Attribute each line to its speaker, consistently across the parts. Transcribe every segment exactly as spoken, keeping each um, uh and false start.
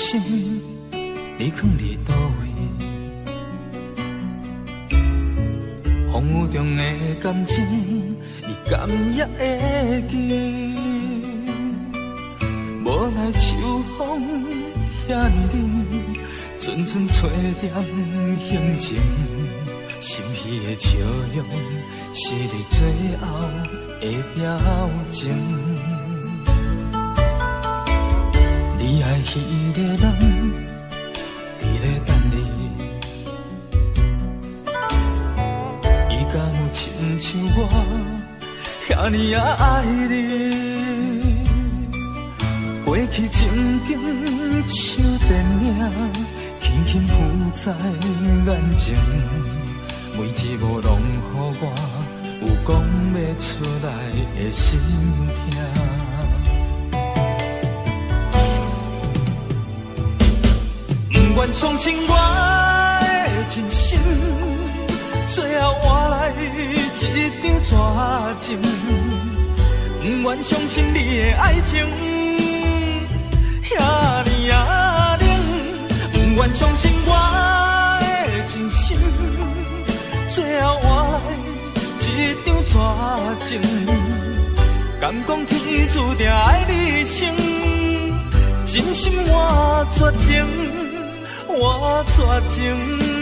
Speaker 1: 心，你囥伫倒位？风雨中的感情，你敢也会记？无奈秋风遐尼冷，寸寸吹点行情，心虚的笑容是你最后的表情。你爱迄个人，伫咧等你，伊敢有亲像我遐尼啊爱你？过去情景像电影，轻轻浮在眼前，每一幕拢予我有讲不出来的心痛。不愿相信我的真心，最后换来一张绝情。不愿相信你的爱情遐尼啊冷，不愿相信我的真心，最后换来一张绝情。敢讲天注定爱你生，真心换绝情，换绝情。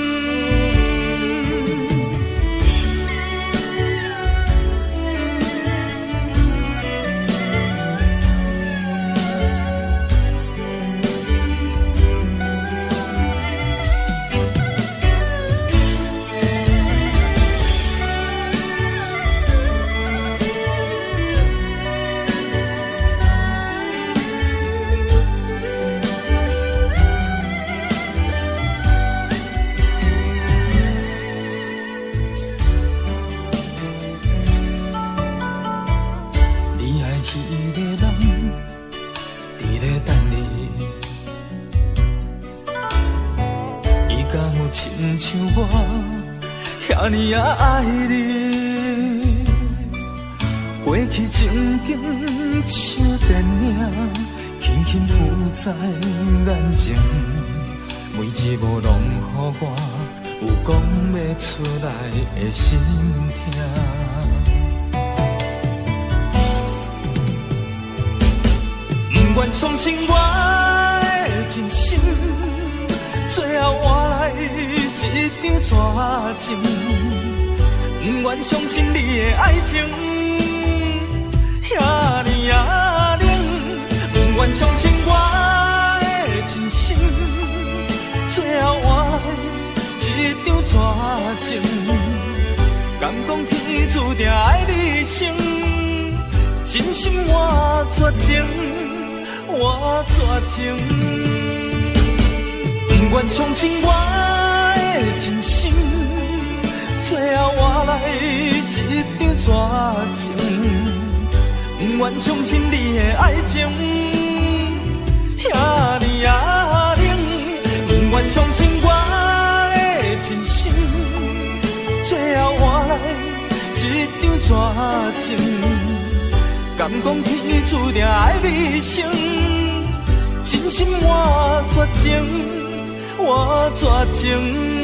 Speaker 1: 像我遐尼啊爱你，过去情景像电影，轻轻浮在眼前，每一幕拢予我有讲不出来的心痛。不愿相信我的真心，最后换来一张绝情。不愿相信你的爱情遐尼啊冷，不愿相信我的真心，最后换来一张绝情。敢讲天注定爱你生，真心换绝情，换绝情。不愿相信我的真心，最后换来一张绝情。不愿相信你的爱情遐尼啊冷，不愿相信我的真心，最后换来一张绝情。敢讲天注定爱你生，真心换绝情，换绝情。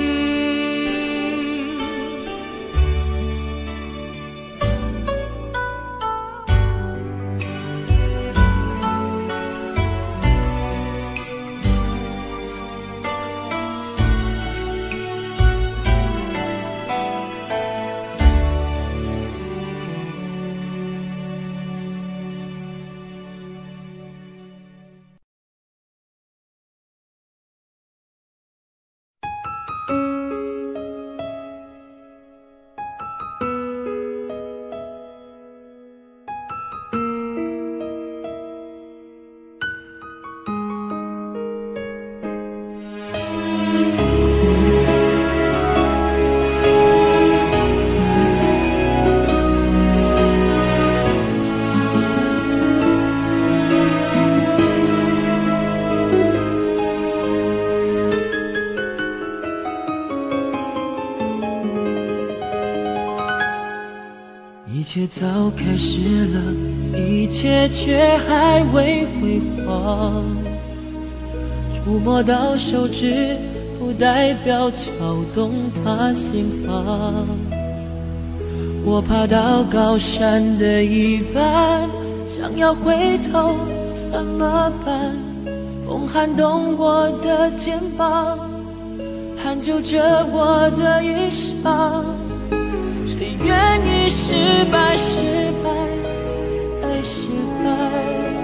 Speaker 2: 一切早开始了，一切却还未辉煌。 触摸到手指，不代表敲动他心房。我爬到高山的一半，想要回头怎么办？风撼动我的肩膀，hand就着我的衣裳。谁愿意失败，失败再失败？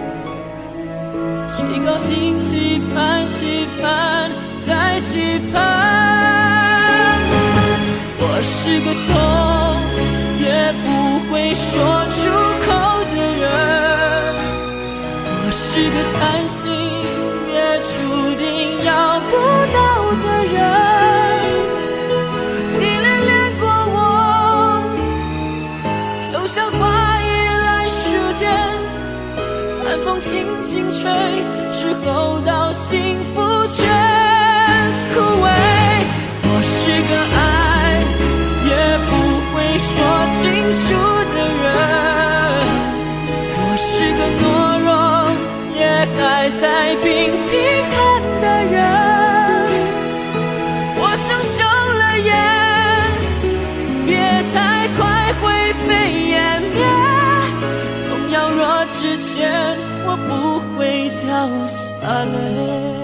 Speaker 2: 谁高兴期盼，期盼再期盼？我是个痛也不会说出口的人，我是个贪心也注定要不到的人。你恋恋过我，就像花依赖树间，寒风轻轻吹，之后到幸福全枯萎。我是个爱也不会说清楚的人，我是个懦弱也还在频频看的人。我想休了眼，别太快灰飞烟灭，荣耀若之前我不会掉下泪。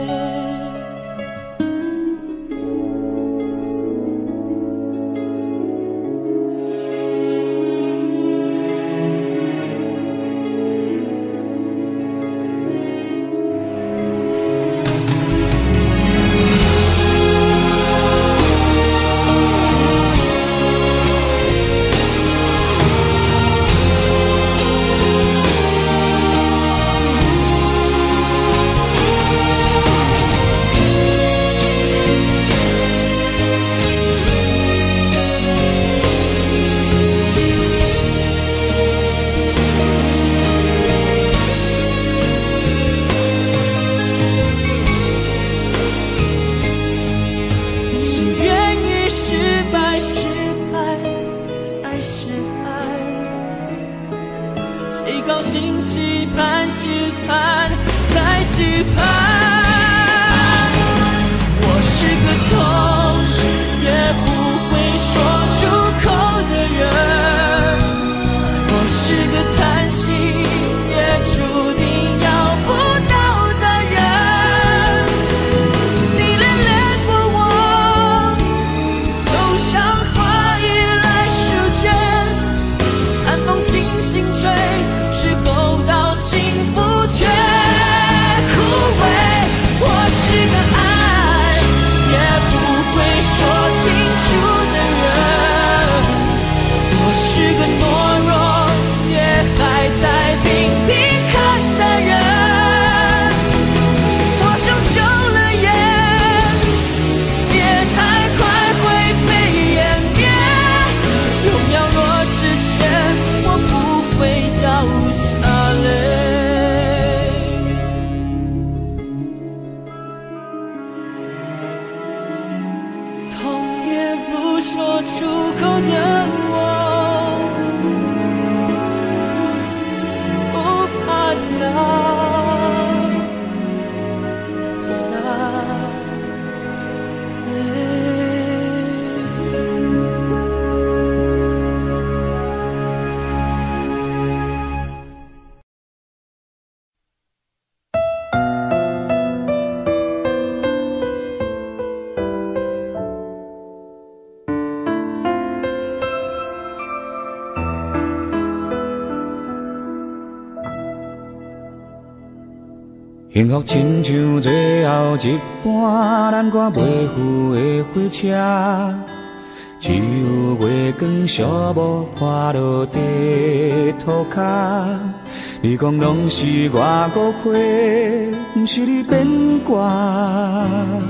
Speaker 3: 幸福亲像最后一班咱赶袂赴的火车，只有月光小雾破落地涂骹。你讲拢是我误会，不是你变卦。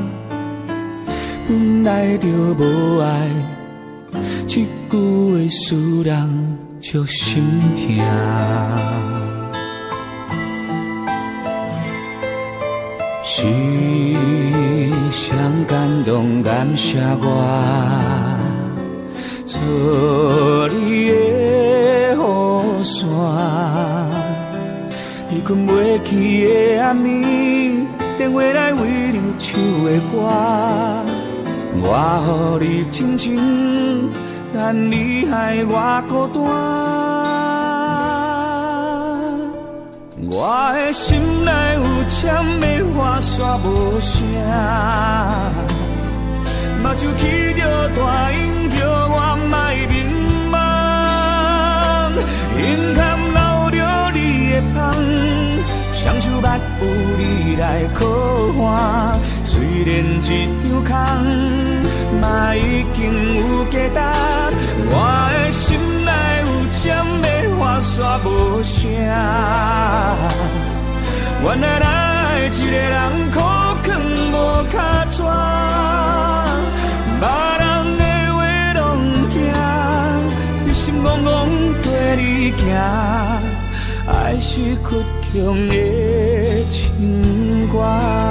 Speaker 3: 本来就无爱，这句话使人足心痛。是谁感动感谢我，做你的雨伞。你困袂去的暗暝，电话来为你首的歌，我予你真情，但你害我孤单。我的心内有签的花煞无声，目睭起着大音叫我莫迷茫，眼含流着你的香，双手捌有你来靠岸。虽然一张空，嘛已经有价值。我的心内有签的花煞无声，原来咱的一个人苦劝无脚纸，别人的话拢听，你心�iti�iti跟你行，爱是倔强的情歌。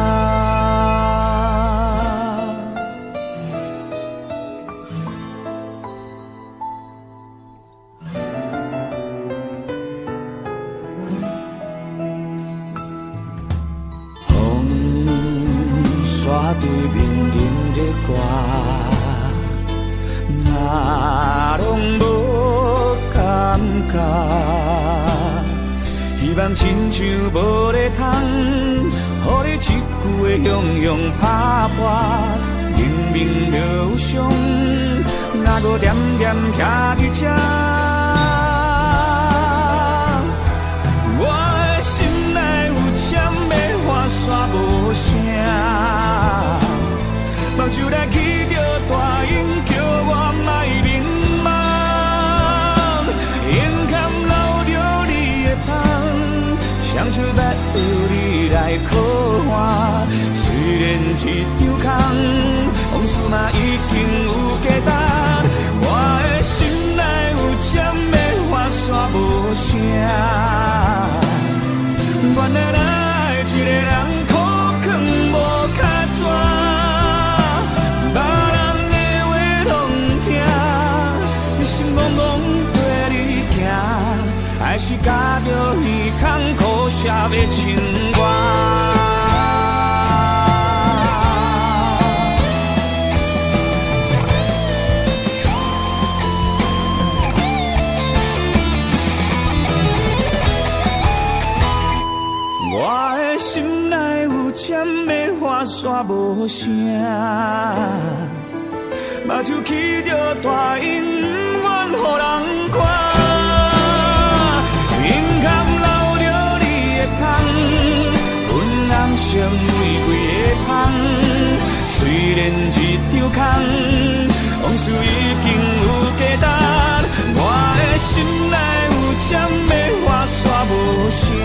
Speaker 3: 对面迎着歌，嘛拢无感觉，希望亲像无咧通，予你一句的雄雄拍破，明明就有伤，哪搁点点徛伫这？我的心内有签的花煞无声。目睭来起着大音，叫我莫迷茫。眼含流着你的香，双手捌有你来靠岸。虽然一张空，往事嘛已经有价值。我的心内有签的花煞无声，原来咱一个人苦劝无脚纸。心怣怣跟你行，还是加着耳孔苦涩的情歌。我的心内有签的花煞无声，目睭起着大音，不愿予人看。眼含流着你的香，阮人生玫瑰的香。虽然一张空，往事已经有价值。我的心内有签的花煞无声，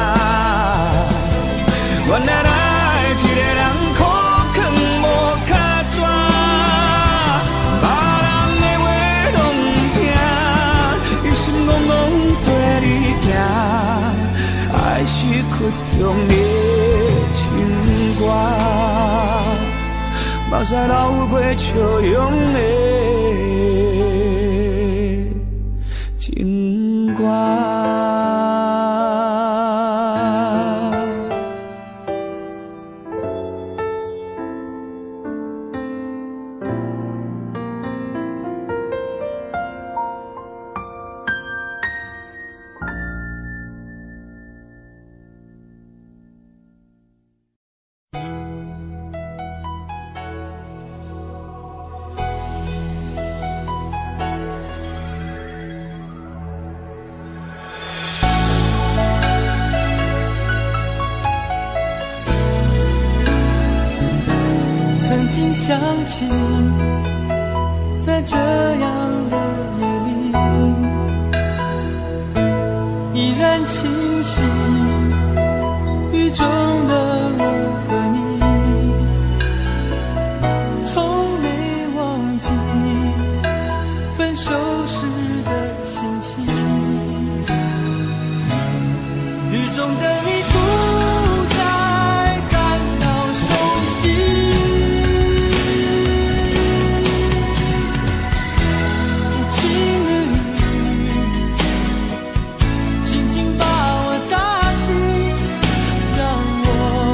Speaker 3: 原来咱一个人苦劝无脚纸。心怣怣跟你行，爱是倔强的情歌，目屎流过笑容的情歌。
Speaker 2: 想起，在这样的夜里，依然清晰，雨中的我和你，从没忘记分手时的心情。雨中的你不再感到熟悉。轻轻把我打醒，让我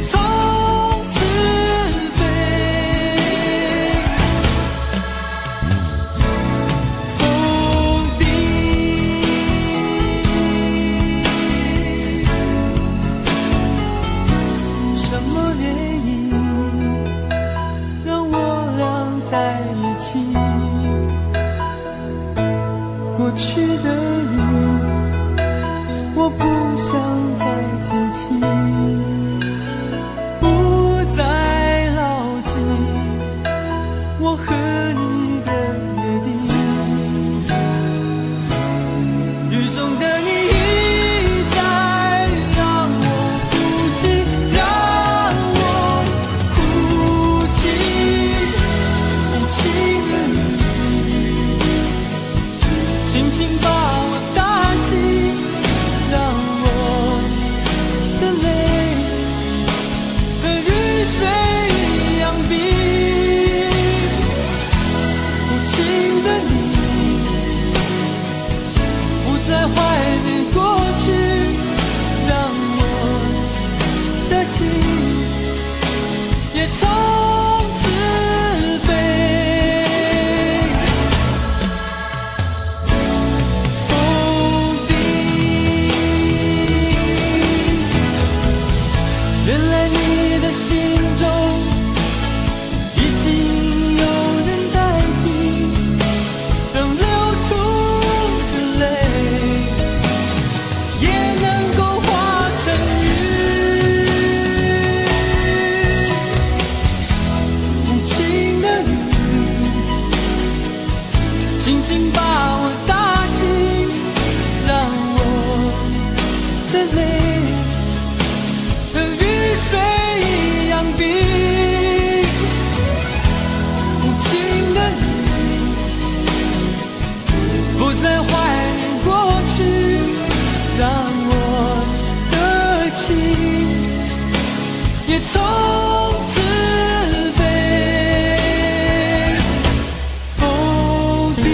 Speaker 1: 从此飞。否定什么原因让我俩在一起？过去的雨，我不想再提起，不再牢记我和你的约定。雨中的你一再让我哭泣，让我哭泣，无情的你轻轻把我打醒，让我的泪和雨水一样冰。无情的你不再怀念过去，让我的情也从此飞。否定，原来你的心中已经有人代替，让流出的泪也能够化成雨。无情的你轻轻把我打醒，让我的泪和雨水一样冰。无情的你不再怀念过去，让我的情也从此飞。否定。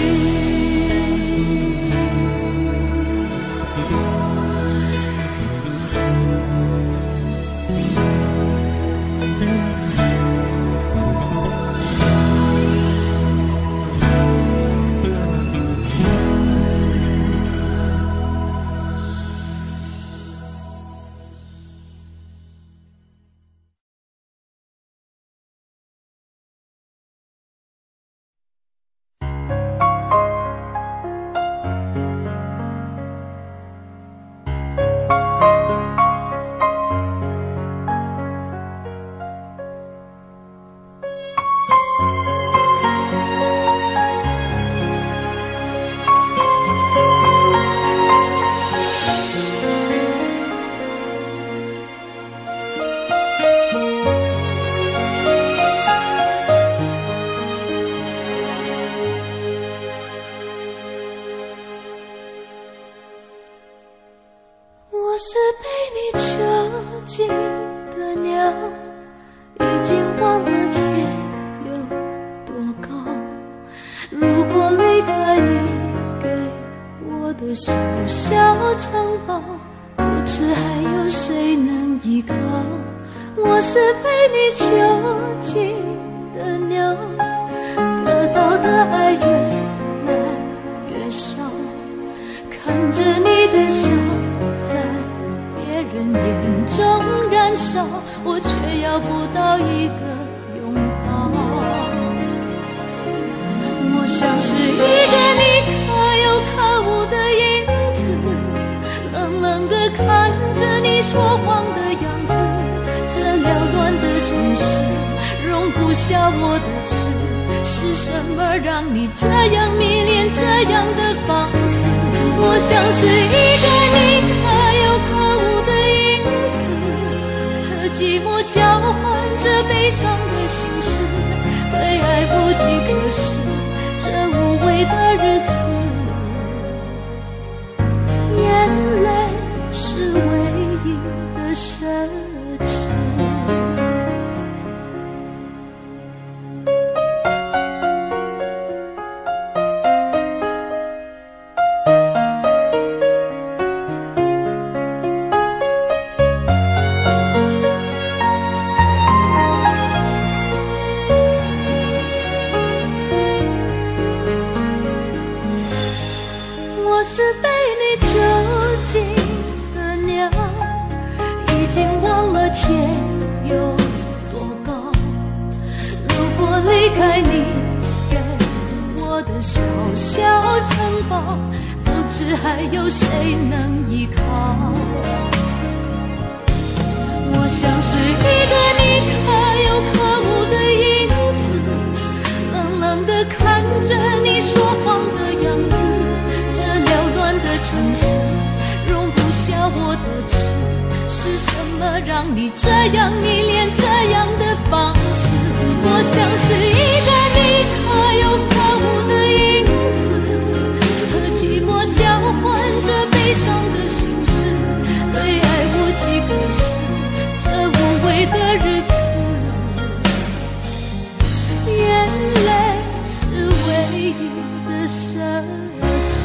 Speaker 4: 我是被你囚禁的鸟，已经忘了天有多高。如果离开你给我的小小城堡，不知还有谁能依靠。我是被你囚禁的鸟，得到的爱越来越少，看着你的笑在别人眼中燃烧，我却要不到一个拥抱。我像是一个你可有可无的影子，冷冷地看着你说谎的样子。这缭乱的城市容不下我的痴，是什么让你这样迷恋这样的放肆？我像是一个你可有可无的影子，和寂寞交换着悲伤的心事，对爱不计可施这无味的日子。眼泪是唯一的奢侈。 开你给我的小小城堡，不知还有谁能依靠。我像是一个你可有可无的影子，冷冷地看着你说谎的样子。这缭乱的城市容不下我的痴，是什么让你这样迷恋这样的放肆？我像是一个你可有可无的影子，和寂寞交换着悲伤的心事，对爱无计可施，这无味的日子，眼泪是唯一的奢侈。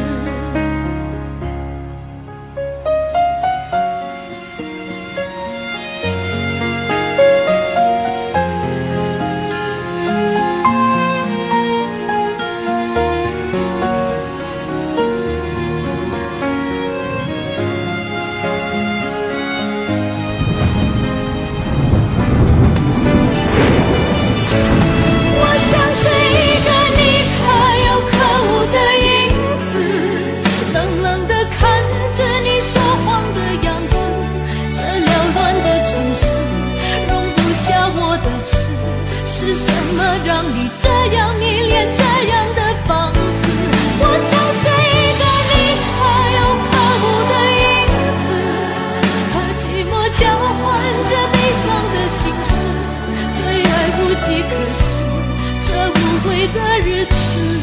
Speaker 4: 是什么让你这样迷恋这样的放肆？我像是一个你可有可无的影子，和寂寞交换着悲伤的心事，对爱无计可施，这无味的日子，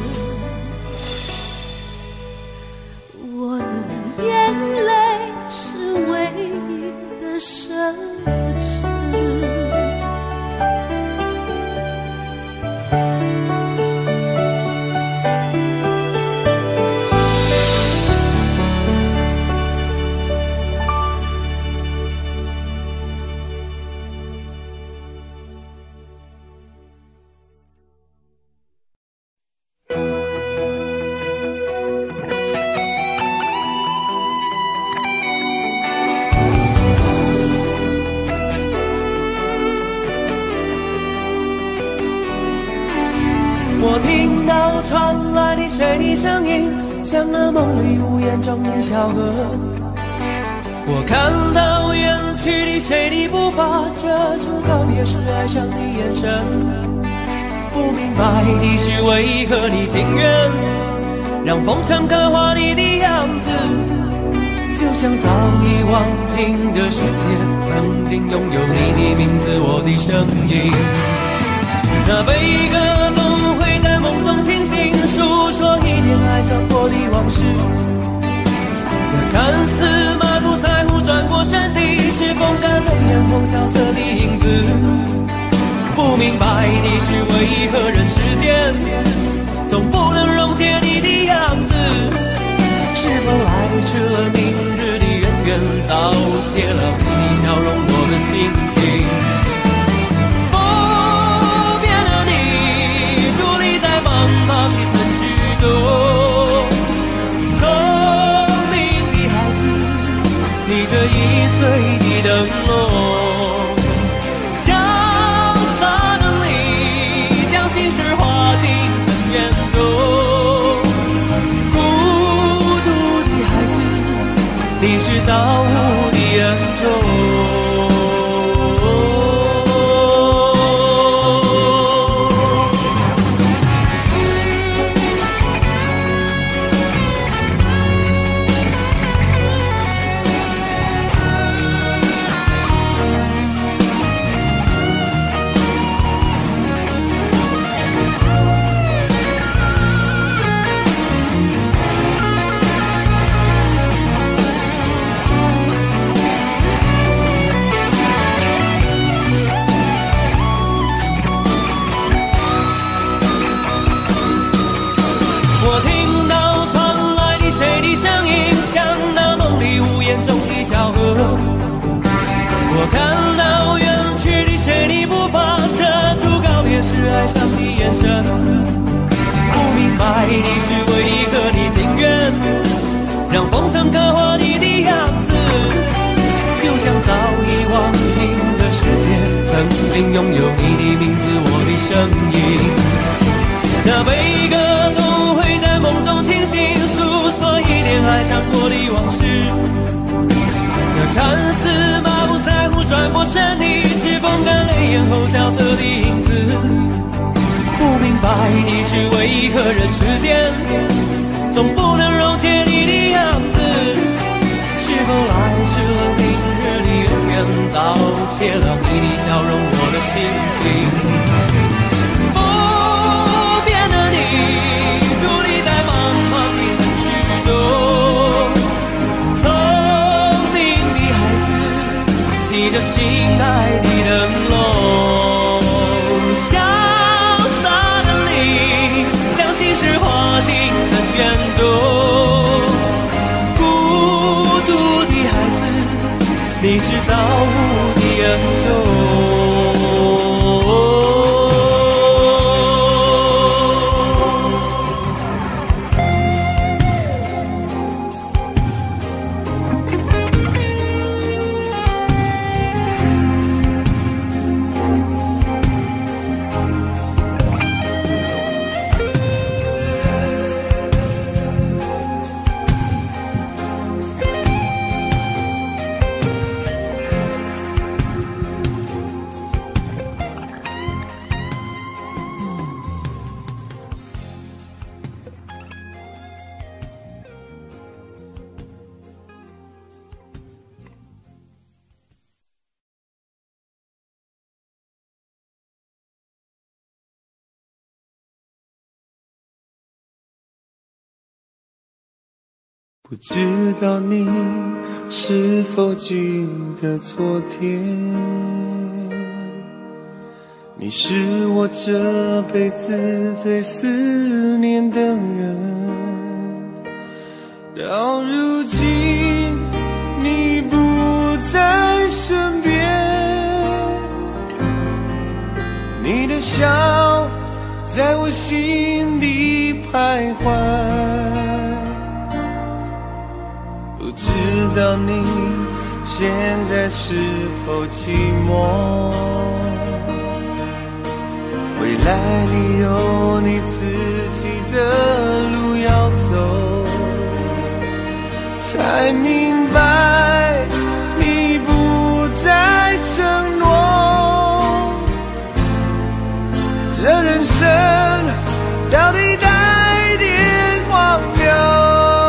Speaker 4: 我的眼泪是唯一的奢侈。
Speaker 5: 我听到传来的谁的声音，像那梦里无言中的小河。我看到远去的谁的步伐，遮住告别时哀伤的眼神。不明白的是为何你情愿让风尘刻画你的样子，就像早已忘情的世界，曾经拥有你的名字，我的声音。那悲歌总会在梦中清醒，诉说一点爱上过的往事。那看似满不在乎转过身的，是风干泪眼红萧瑟的影子。不明白的是为何人世间总不能溶解你的样子，是否来迟了明日的渊源，早谢了你的笑容我的心情。茫茫的城市中，聪明的孩子，你这一岁的灯笼，潇洒的你将心事化进尘缘中。孤独的孩子，你是造物的恩宠。我听到传来的谁的声音，像那梦里无言中的小河。我看到远去的谁的步伐，遮住告别时哀伤的眼神。不明白的是为何你情愿让风尘刻画你的样子，就像早已忘情的世界，曾经拥有你的名字，我的声音。那悲歌总会在梦中清醒，诉说一点爱唱过的往事。那看似马不在乎转过身的，是风干泪眼后萧瑟的影子。不明白的是为何人世间总不能溶解你的样子。是否来迟了明日的永远，早谢了你的笑容我的心情。不变的你伫立在茫茫的城市中，聪明的孩子提着心爱的灯笼，潇洒的你将心事化进尘缘中。孤独的孩子，你是造物的恩宠。
Speaker 6: 不知道你是否记得昨天，你是我这辈子最思念的人。到如今你不在身边，你的笑在我心里徘徊。不知道你现在是否寂寞，未来你有你自己的路要走，才明白你不再承诺，这人生到底带点荒谬。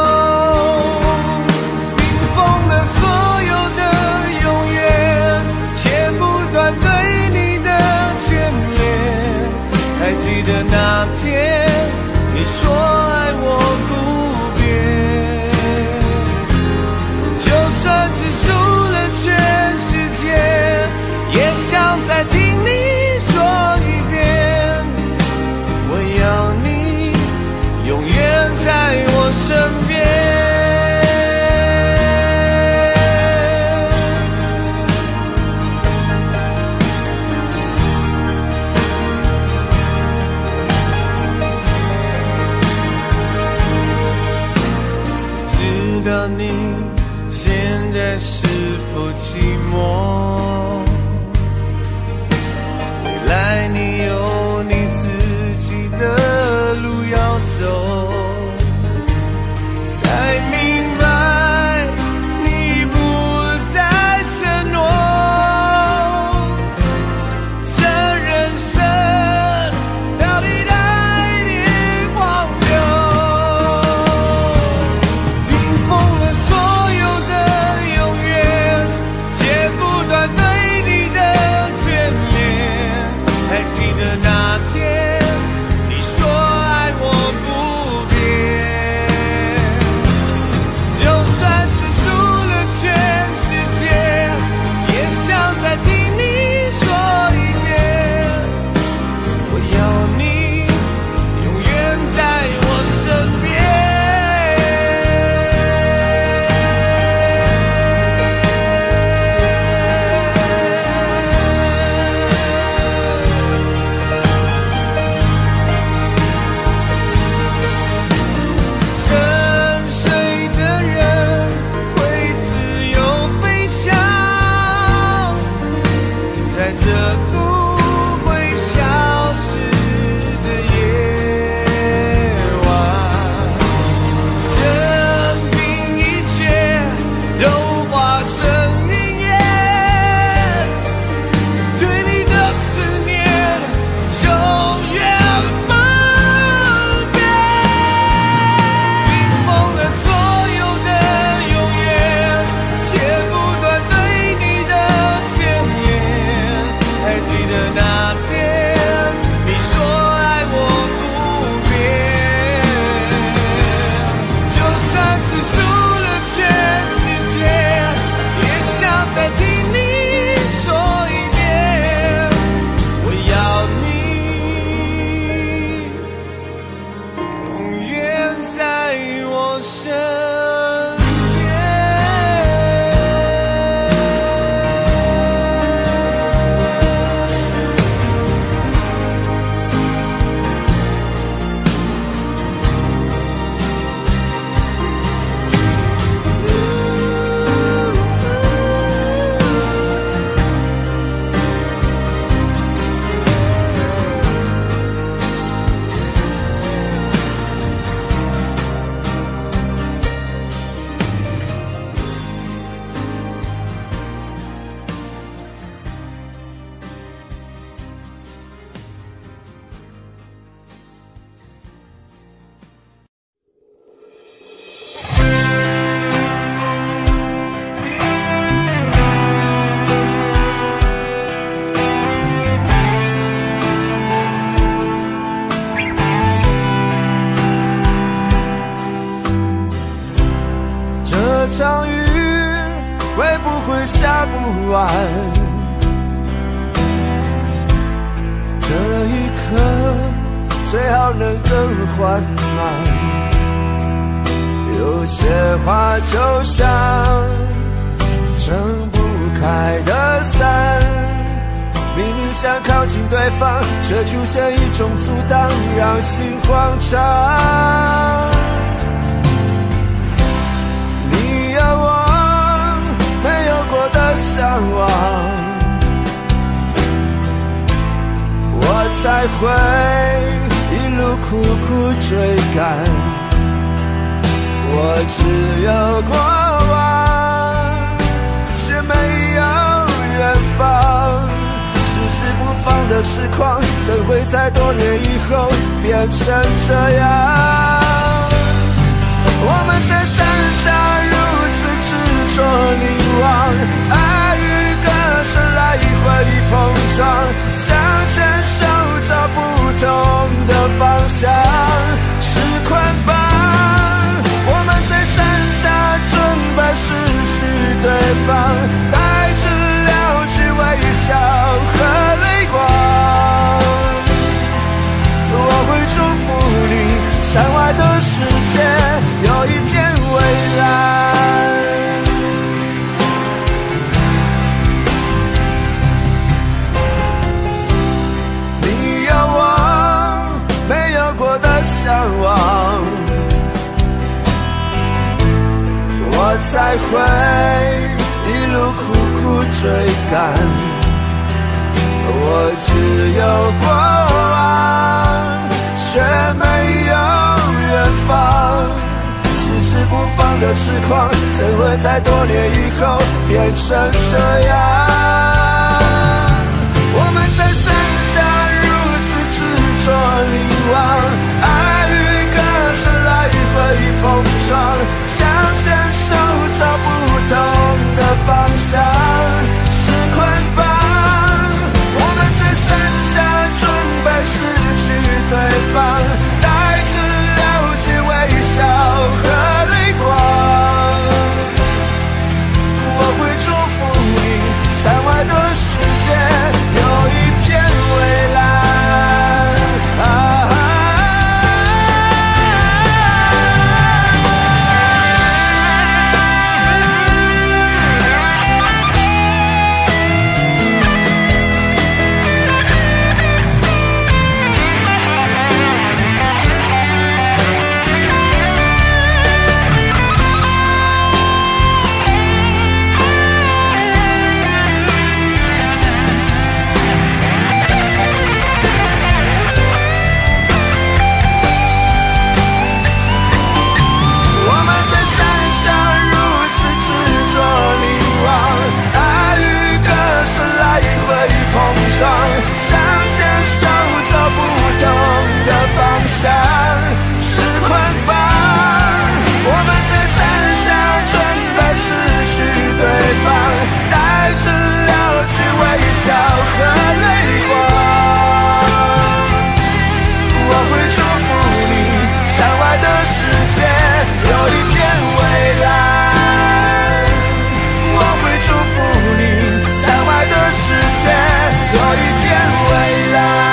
Speaker 6: 记得那天你说爱我不变，就算是输了全世界，也想再听你说一遍，我要你永远在我身边。知道你现在是否寂寞，未来你有你自己的路要走，才明白你不再承诺，这人生到底带点荒谬。记得那天你说爱我不变，就算是输了全世界，也想再听你说一遍，我要你永远在我身边。这不会消失不完。这一刻最好能更缓慢，有些话就像撑不开的伞，明明想靠近对方，却出现一种阻挡，让心慌张。你有我没有过的向往，我才会一路苦苦追赶。我只有过往，却没有远方。迟迟不放的痴狂，怎会在多年以后变成这样？我们在伞下如此执着凝望，爱与歌声来回碰撞，想牵手走不同的方向，是捆绑。我们在伞下准备失去对方，带着了解微笑和泪光。我会祝福你，伞外的世界有一片蔚蓝。你有我没有过的向往，我才会一路苦苦追赶。我只有过往，却没有远方。迟迟不放的痴狂，怎会在多年以后变成这样？我们在伞下如此执着凝望，爱与歌声来回碰撞，想牵手走不同的方向，是捆绑。我们在伞下准备失去对方，带着了解微笑和泪光。我会祝福你，伞外的世界有一片蔚蓝。啊想牵手走不同的方向，是捆绑。我们在伞下准备失去对方，带着了解微笑和泪光。我会祝福你，伞外的世界有一片蔚蓝。我会祝福你，伞外的世界有一片蔚蓝。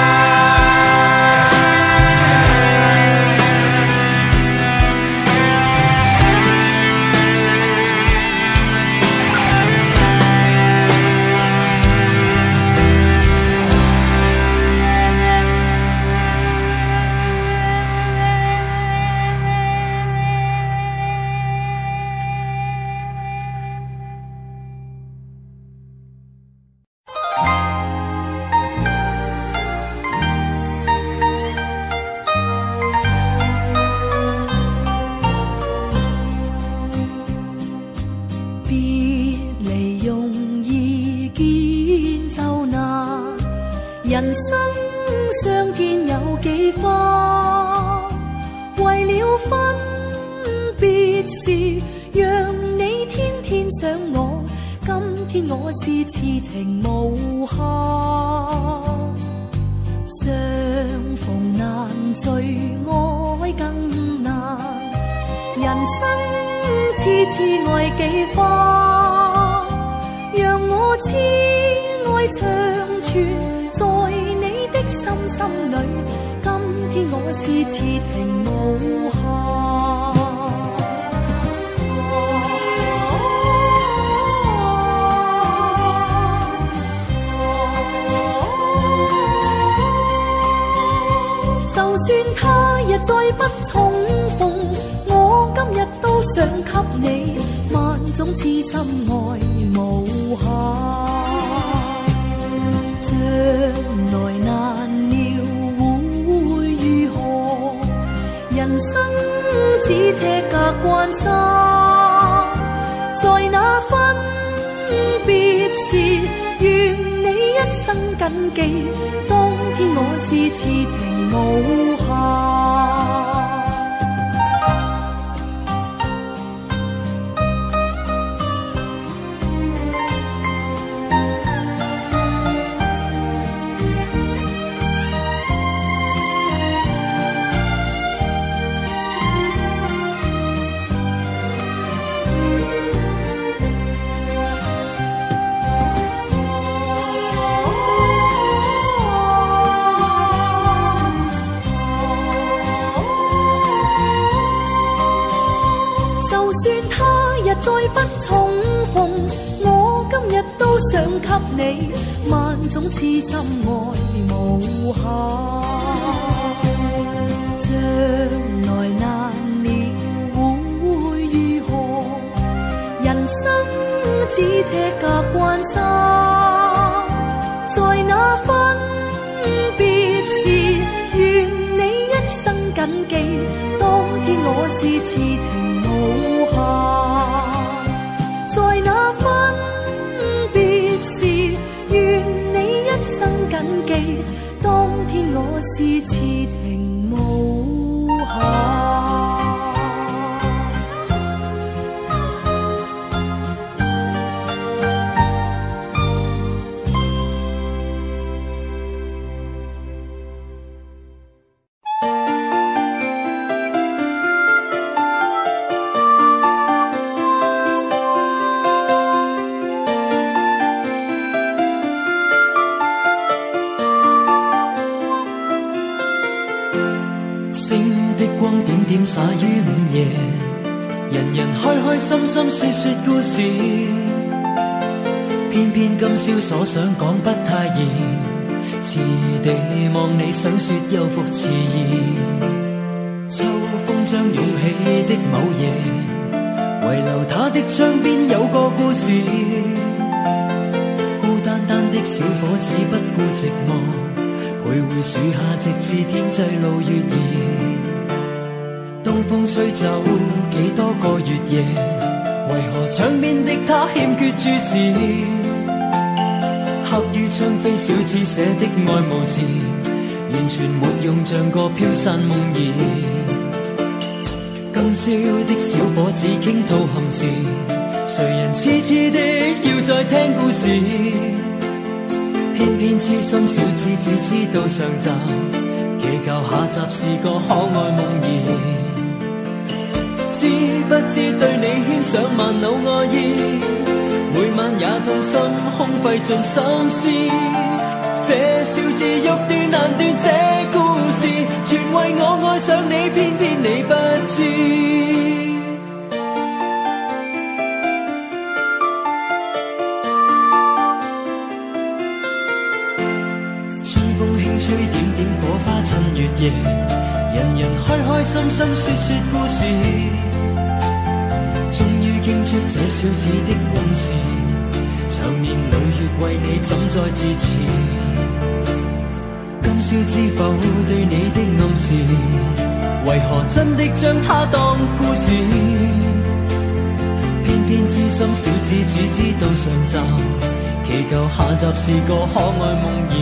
Speaker 4: 人生相見有幾番，為了分別時，讓你天天想我，今天我是痴情無限。相逢難聚，愛更難，人生痴痴愛幾番， 痴愛長存在你的心心裏，今天我是痴情無限。就算他日再不重逢，我今日都想給你萬種痴心愛無限。將來難料會如何，人生只這隔關山，在那分別時，願你一生謹記，當天我是痴情無限。再不重逢，我今日都想給你萬種痴心愛無限。將來難料會如何，人生只這隔關山，在那分別時，願你一生謹記，當天我是痴情無限。在那分別時，願你一生謹記，當天我是痴情無限。
Speaker 5: 點灑於午夜，人人開開心心說說故事，偏偏今宵所想講不太易，遲地望你想說又復遲疑。秋風將湧起的某夜，遺留他的窗邊有個故事，孤單單的小伙子不顧寂寞，徘徊樹下直至天際露月兒。東風吹走幾多個月夜，為何窗邊的他欠缺注視？刻於窗扉小字寫的愛無字，完全沒用，像個飄散夢兒。今宵的小伙子傾吐憾事，誰人痴痴的要再聽故事？偏偏痴心小子只知道上集，祈求下集是個可愛夢兒。知不知對你牽上萬縷愛意，每晚也痛心空費盡心思。這小字欲斷難斷，這故事全為我愛上你，偏偏你不知。春風輕吹，點點火花襯月夜，人人開開心心說說故事。終於傾出這小子的往事，長年累月為你怎再自持？今宵知否對你的暗示，為何真的將它當故事？偏偏痴心小子只知道上集，祈求下集是個可愛夢兒。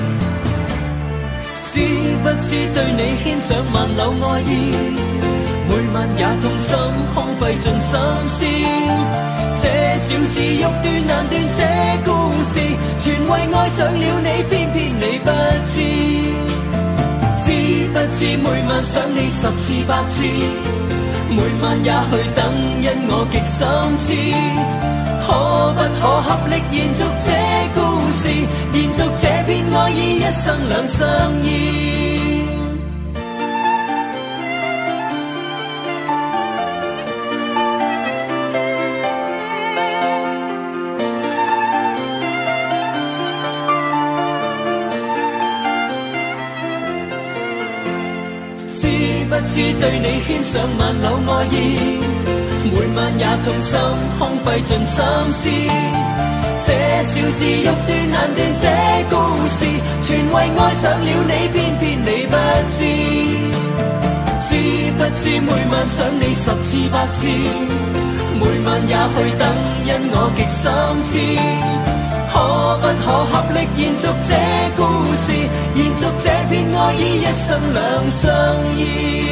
Speaker 5: 知不知對你牽上萬縷愛意，每晚也痛心空費盡心思。這小字欲斷難斷，這故事全為愛上了你，偏偏你不知。知不知每晚想你十
Speaker 2: 十次百次，每晚也去等，因我極心知，可不可合力延續這故事，延續這片愛意，一生兩相依。不知對你牽上萬縷愛意，每晚也痛心空費盡心思，這小字欲斷難斷這故事，全為愛上了你，偏偏你不知，知不知每晚想你十次百次，每晚也去等，因我極心知，可不可合力延續這故事，延續這片愛意，一生兩相依。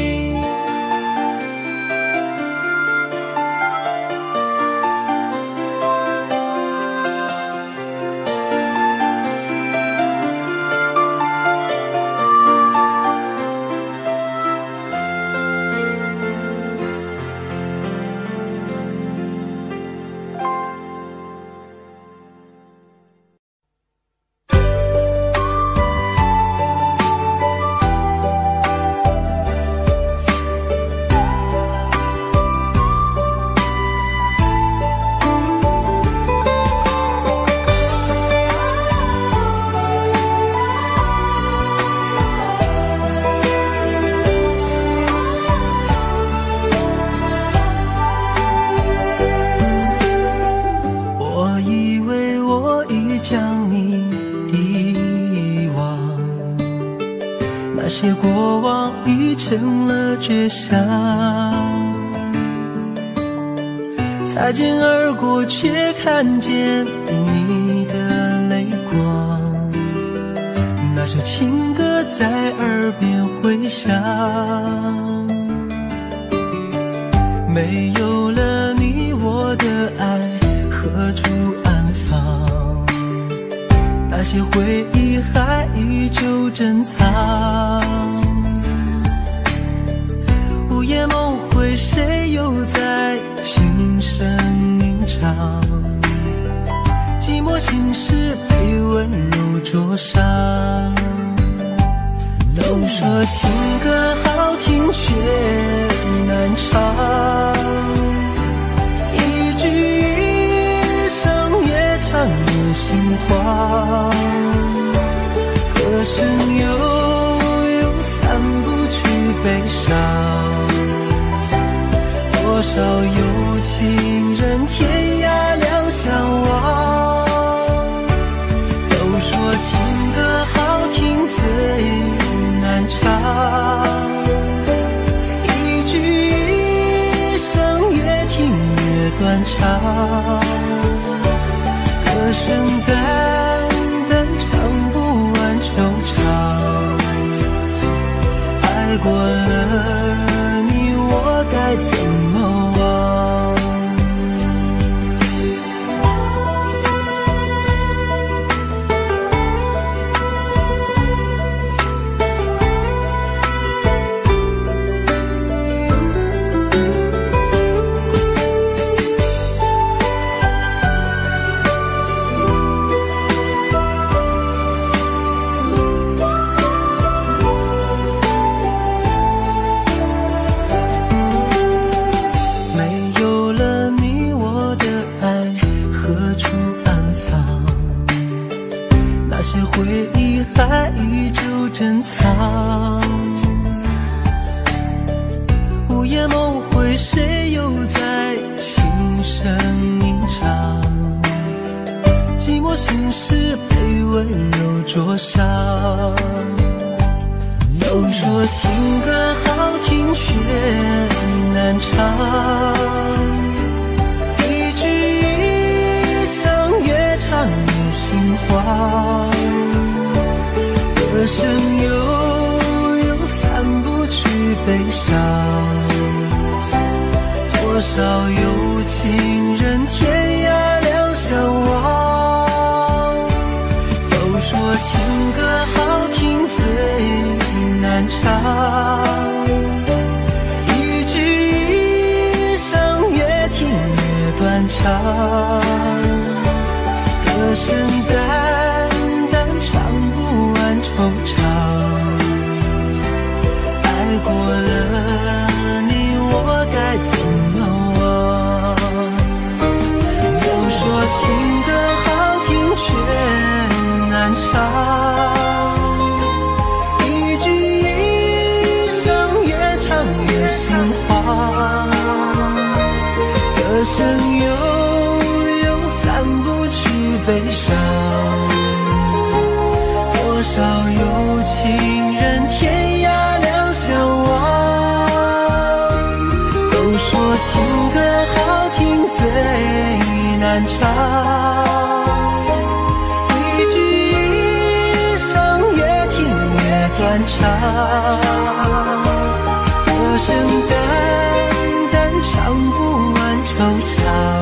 Speaker 7: 擦肩而过，却看见你的泪光。那首情歌在耳边回响。没有了你，我的爱何处安放？那些回忆还依旧珍藏。午夜梦回，谁又在轻声吟唱？寂寞心事被温柔灼伤。都说情歌好听却难唱，一句一声越唱越心慌。歌声悠悠散不去悲伤，多少有情人天涯两相望。都说情歌好听最难唱，一句一声越听越断肠。歌声淡淡唱不完惆怅，爱过了你我该怎么忘？珍藏，午夜梦回，谁又在轻声吟唱？寂寞心事被温柔灼伤。都说情歌好听却难唱，一句一声越唱越心慌。歌声悠悠散不去悲伤，多少有情人天涯两相望。都说情歌好听最难唱， 多少有情人天涯两相望，都说情歌好听最难唱，一句一声越听越断肠，歌声淡淡唱不完惆怅，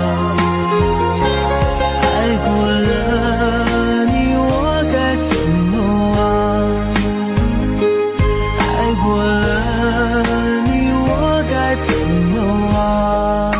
Speaker 7: 爱过了你我该怎么忘，爱过了你我该怎么忘。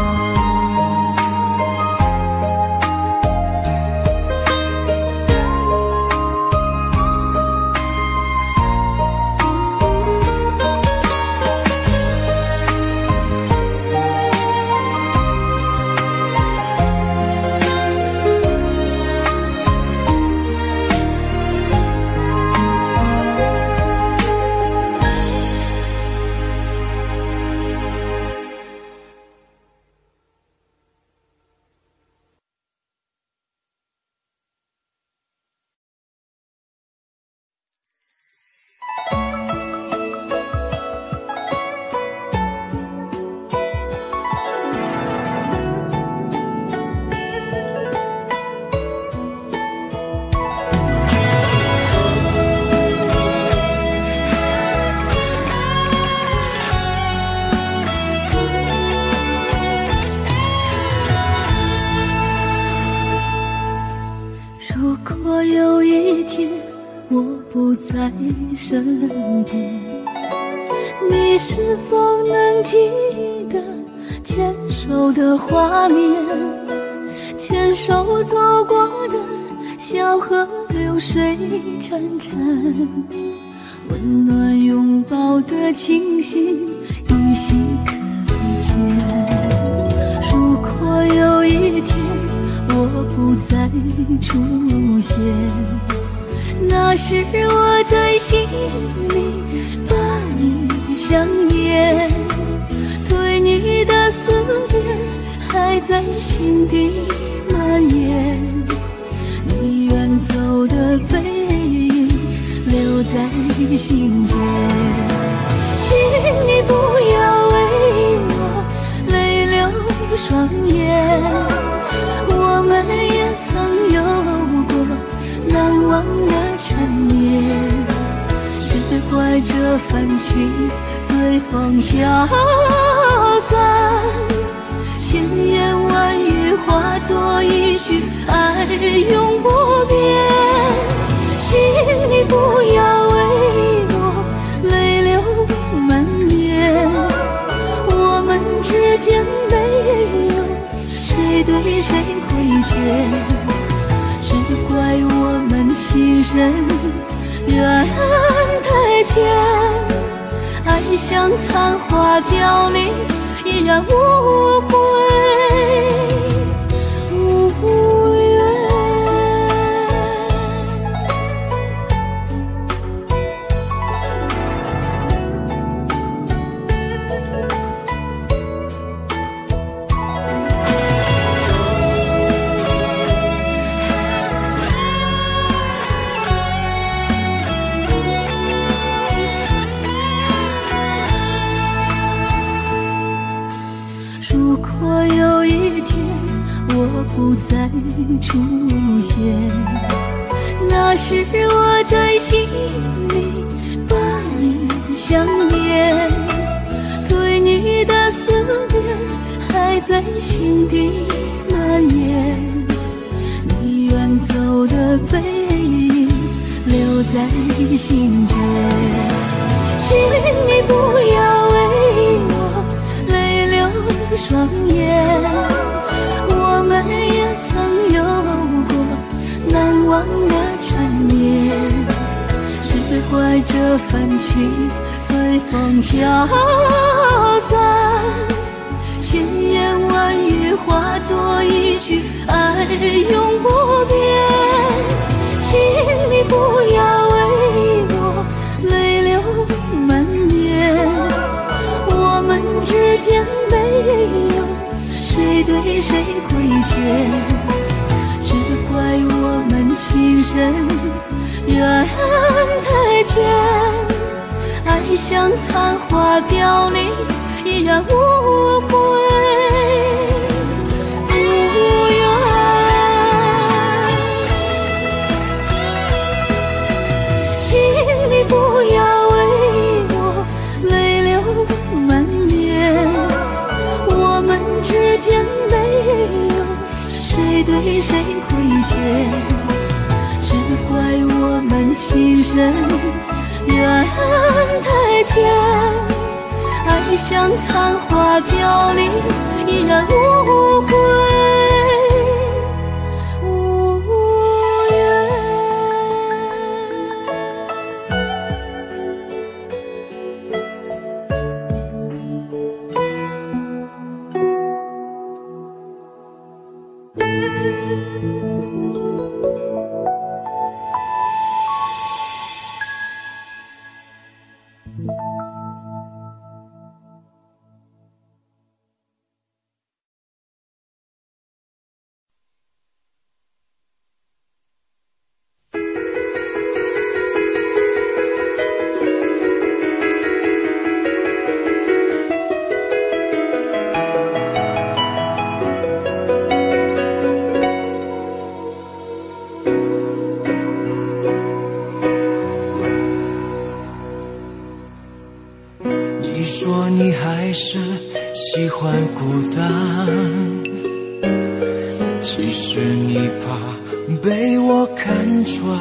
Speaker 7: 在身边，你是否能记得牵手的画面？牵手走过的小河流水潺潺，温暖拥抱的情形依稀可见。如果有一天我不再出现，那时我在心里把你想念，对你的思念还在心底蔓延，你远走的背影留在心间，请你不要为我泪流双眼，我们也曾有过难忘的缠绵，只怪这份情随风飘散，千言万语化作一句爱永不变，请你不要为我泪流满面，我们之间没有谁对谁亏欠，只怪我们情深缘太浅，爱像昙花凋零，依然无悔无怨。如果有一天我不再出现，那时我在心里把你想念，对你的思念还在心底蔓延，你远走的背影留在心间，请你不要为我泪流双眼，我们也曾有过难忘的缠绵，只怪这份情随风飘散，千言万语化作一句爱永不变，请你不要为我泪流满面，我们之间没有谁对谁亏欠，只怪我们情深缘
Speaker 4: 太浅，爱像昙花凋零，依然无悔无怨。请你不要为我泪流满面，我们之间没有谁对谁亏欠，只怪我们情深缘太浅，爱像昙花凋零，依然无悔无怨。
Speaker 6: 喜欢孤单，其实你怕被我看穿，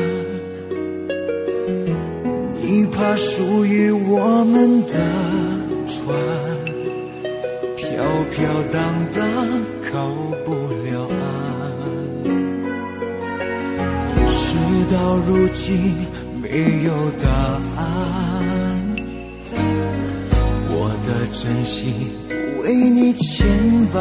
Speaker 6: 你怕属于我们的船飘飘荡荡靠不了岸，事到如今没有答案，我的真心为你牵绊，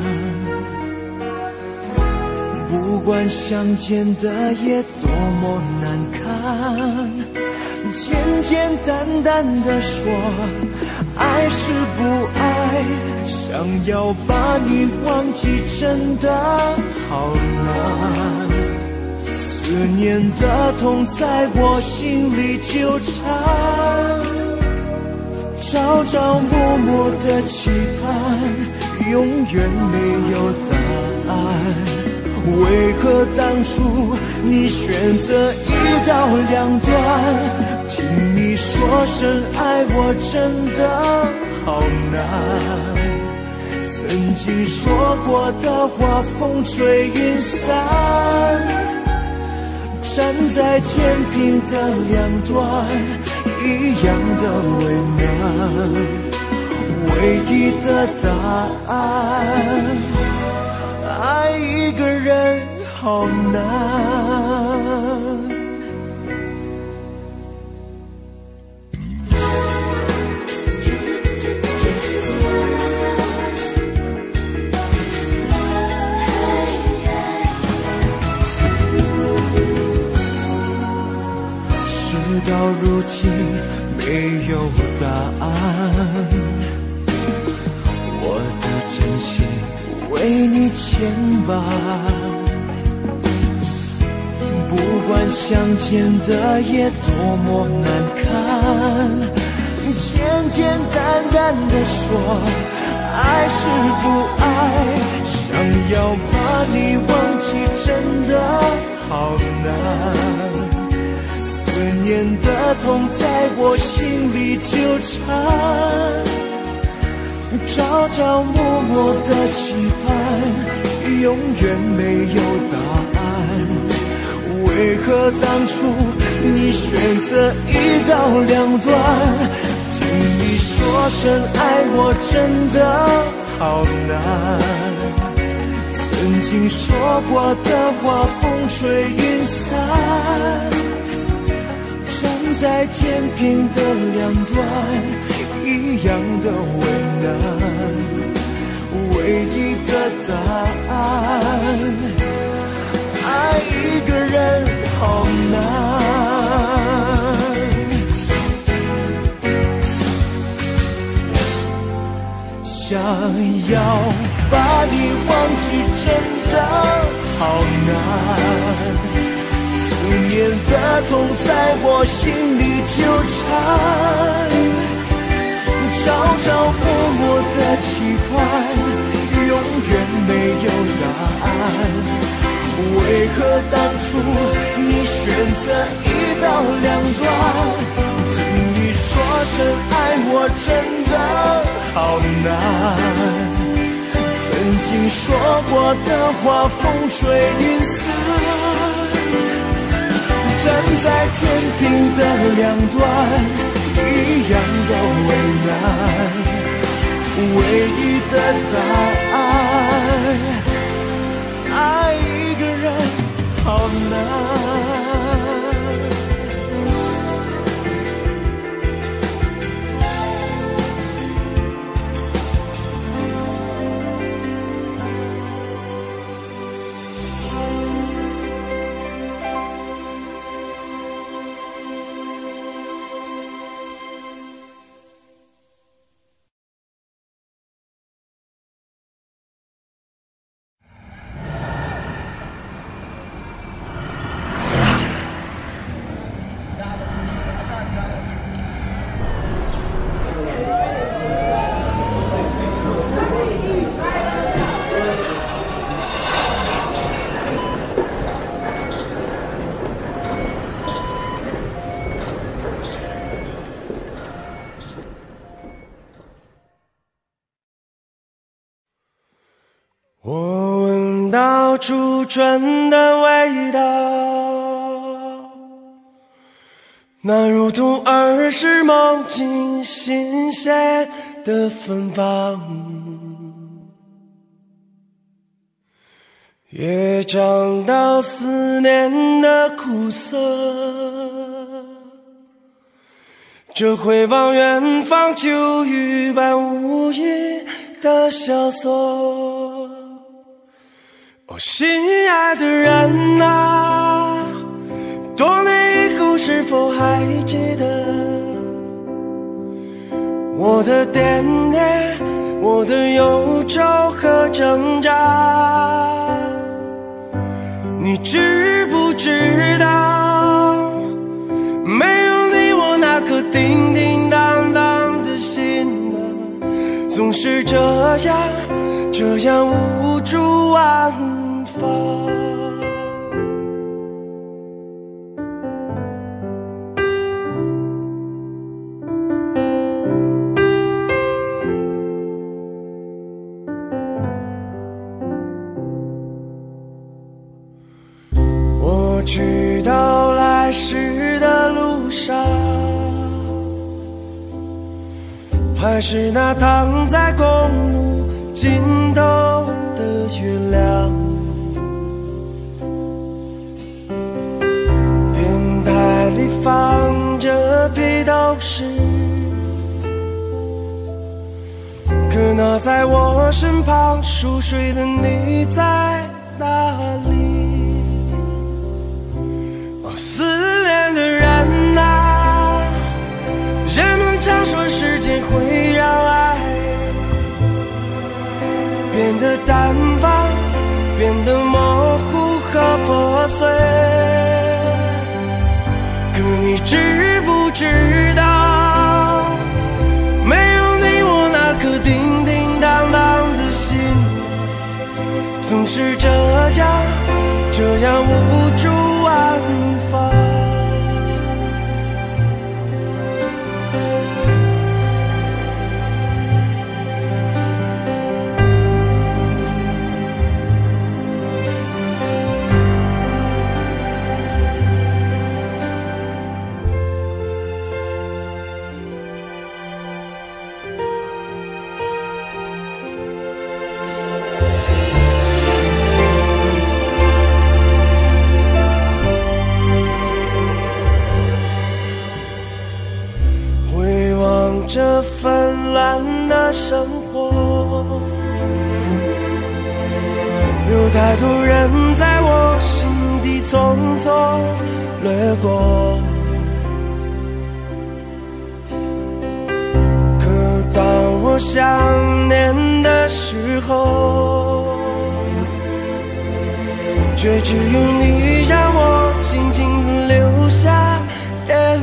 Speaker 6: 不管相见的夜多么难看，简简单单的说爱是不爱，想要把你忘记真的好难，思念的痛在我心里纠缠，朝朝暮暮的期盼，永远没有答案。为何当初你选择一刀两断？听你说声爱我真的好难，曾经说过的话风吹云散，站在天平的两端一样的为难，唯一的答案，爱一个人好难。事到如今没有答案，我的真心为你牵绊，不管相见的夜多么难看，简简单单的说爱是不爱，想要把你忘记真的好难，思念的痛在我心里纠缠，朝朝暮暮的期盼，永远没有答案。为何当初你选择一刀两断？听你说声爱我真的好难，曾经说过的话风吹云散，站在天平的两端一样的为难，唯一的答案，爱一个人好难。想要把你忘记真的好难，思念的痛在我心里纠缠，朝朝暮暮的期盼，永远没有答案。为何当初你选择一刀两断？听你说真爱我真的好难，曾经说过的话风吹云散，站在天平的两端一样的为难，唯一的答案，爱一个人好难。
Speaker 5: 我闻到初春的味道，那如同儿时梦境新鲜的芬芳，也尝到思念的苦涩，这回望远方秋雨般无垠的萧索。哦，心爱的人啊，多年以后是否还记得我的惦念，我的忧愁和挣扎？你知不知道，没有你我那颗叮叮当当的心啊，总是这样这样无助安放。我去到来时的路上，还是那躺在公路尽头的月亮，电台里放着披头士，可那在我身旁熟睡的你在哪里？哦，思念的人啊，人们常说时间会让爱变得淡忘，变得模糊和破碎，可你知不知道，没有你我那颗叮叮当当的心，总是这样这样无助安放。这纷乱的生活，有太多人在我心底匆匆掠过，可当我想念的时候，却只有你让我静静地留下眼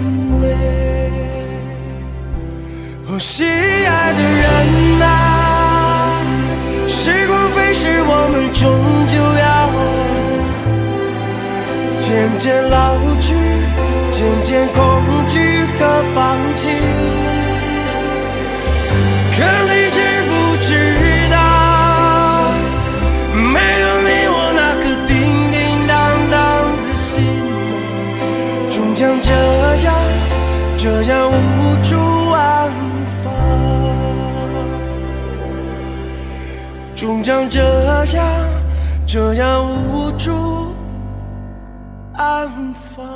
Speaker 6: 我心爱的人啊，时光飞逝，我们终究要渐渐老去，渐渐恐惧和放弃。可你知不知道，没有你我那颗叮叮当当的心，终将这样这样无处安放，终将这样这样无处安放。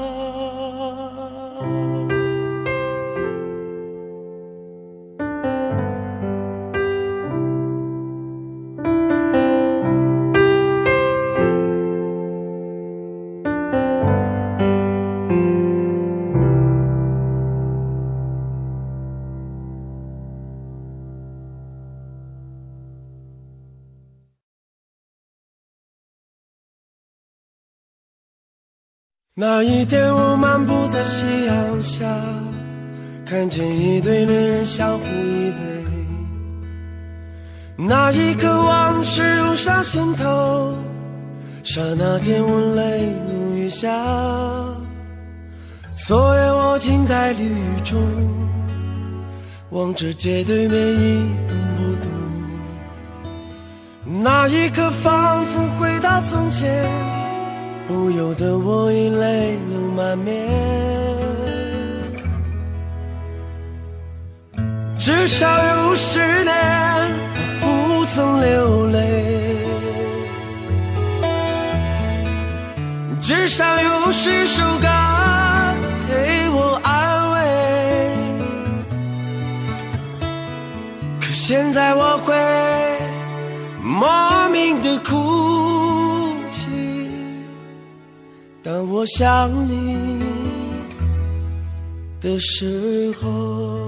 Speaker 6: 那一天我漫步在夕阳下，看见一对恋人相互依偎，那一刻往事涌上心头，刹那间我泪如雨下。昨夜我静在绿雨中，望着街对面一动不动，那一刻仿佛回到从前，不由得我已泪流满面。至少有十年我不曾流泪，至少有十首歌给我安慰。可现在我会莫名的哭泣，当我想你的时候。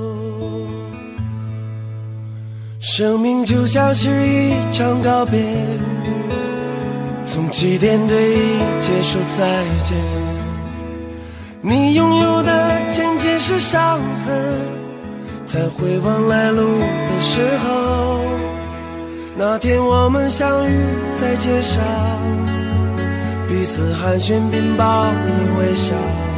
Speaker 6: 生命就像是一场告别，从起点对一切说再见。你拥有的渐渐是伤痕，在回望来路的时候，那天我们相遇在街上，彼此寒暄并报以微笑，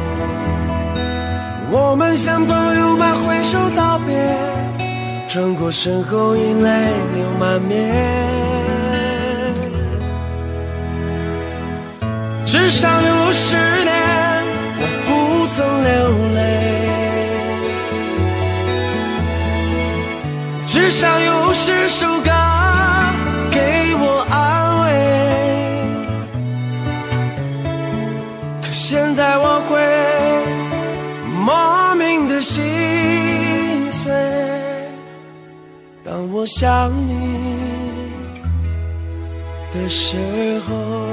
Speaker 6: 我们像朋友般挥手道别，转过身后已泪流满面。至少有十年我不曾流泪，至少有十首歌给我安慰。可现在我会莫名的心碎，当我想你的时候。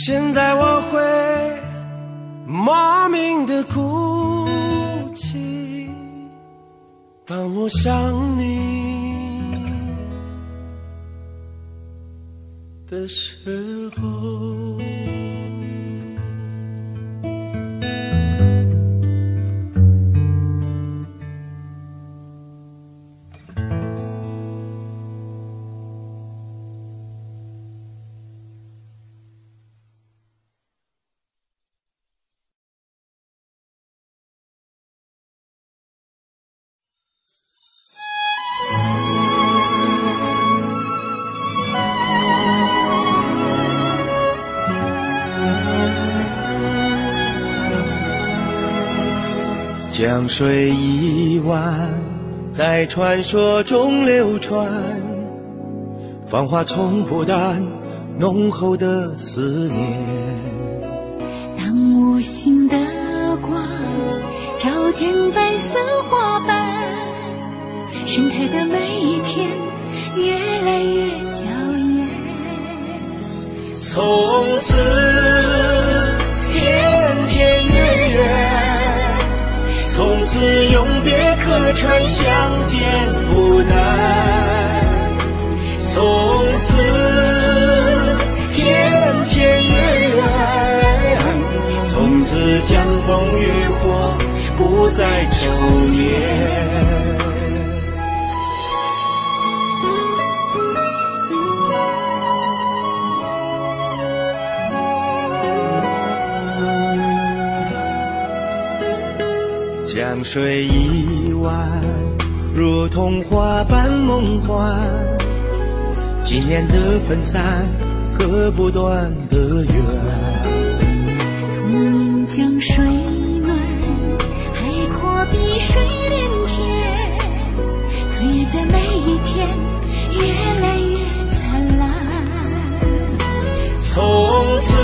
Speaker 6: 现在我会莫名的哭泣，当我想你的时候。江水一弯，在传说中流传，芳华从不淡，浓厚的思念。
Speaker 4: 当无心的光照见白色花瓣，盛开的每一天越来越娇艳。
Speaker 6: 从此天天月月，从此永别客船相见不难。从此天天月月，从此江枫渔火不再愁眠。江水一弯，如童话般梦幻，纪念的分散，割不断的缘。
Speaker 4: 风迎江水暖，海阔比水连天，岁月的每一天越来越灿烂。
Speaker 6: 从此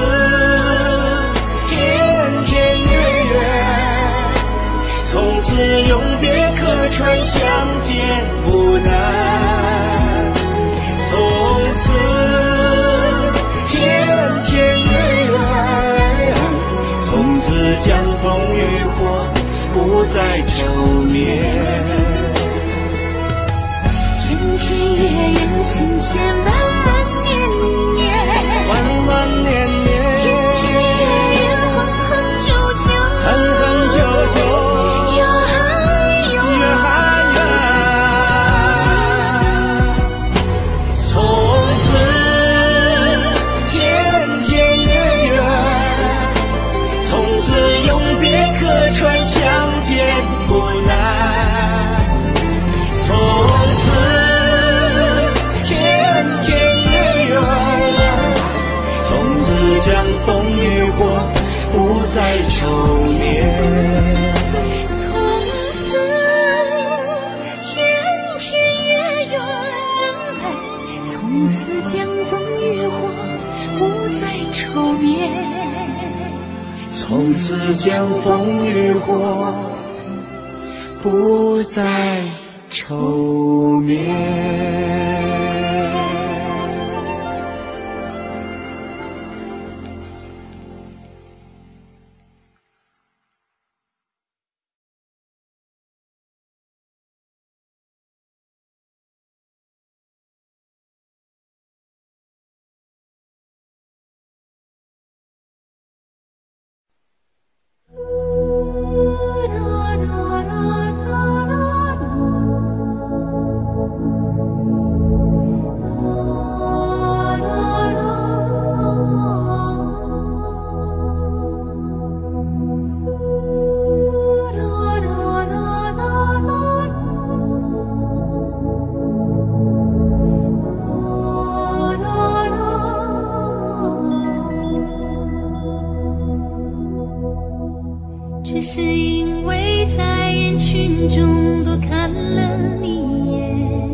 Speaker 6: 天天月月，从此永别客船相见不难。从此天天月月，从此江枫渔火不再愁眠。
Speaker 4: 天天月圆，千千万万年年，
Speaker 6: 万万年年，
Speaker 4: 天天月圆，恒恒久久，
Speaker 6: 恒恒久久。船相见不难，从此天天月月，从此江枫渔火不再愁眠。
Speaker 4: 从此天天月圆，从此江枫渔火不再愁眠。
Speaker 6: 从此江枫渔火不再愁眠。
Speaker 4: 只是因为在人群中多看了你一眼，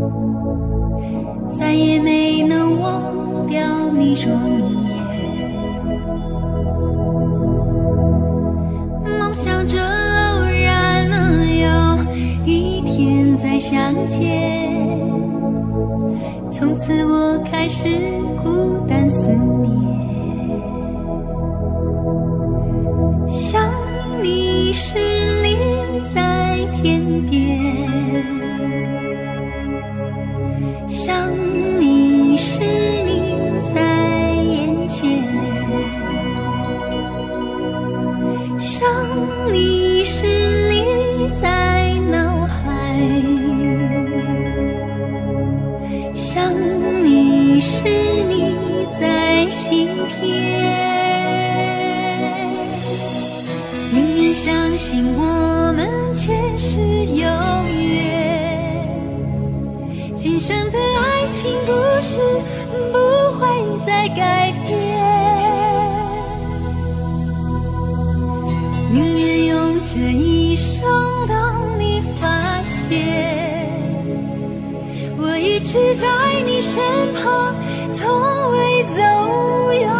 Speaker 4: 再也没能忘掉你容颜。梦想着偶然能有一天再相见，从此我开始孤单思念。 你是你在天边，想你是你在眼前，想你是你在脑海，想你是你在心田。宁愿相信我们前世有约，今生的爱情故事不会再改变。宁愿用这一生等你发现，我一直在你身旁，从未走远。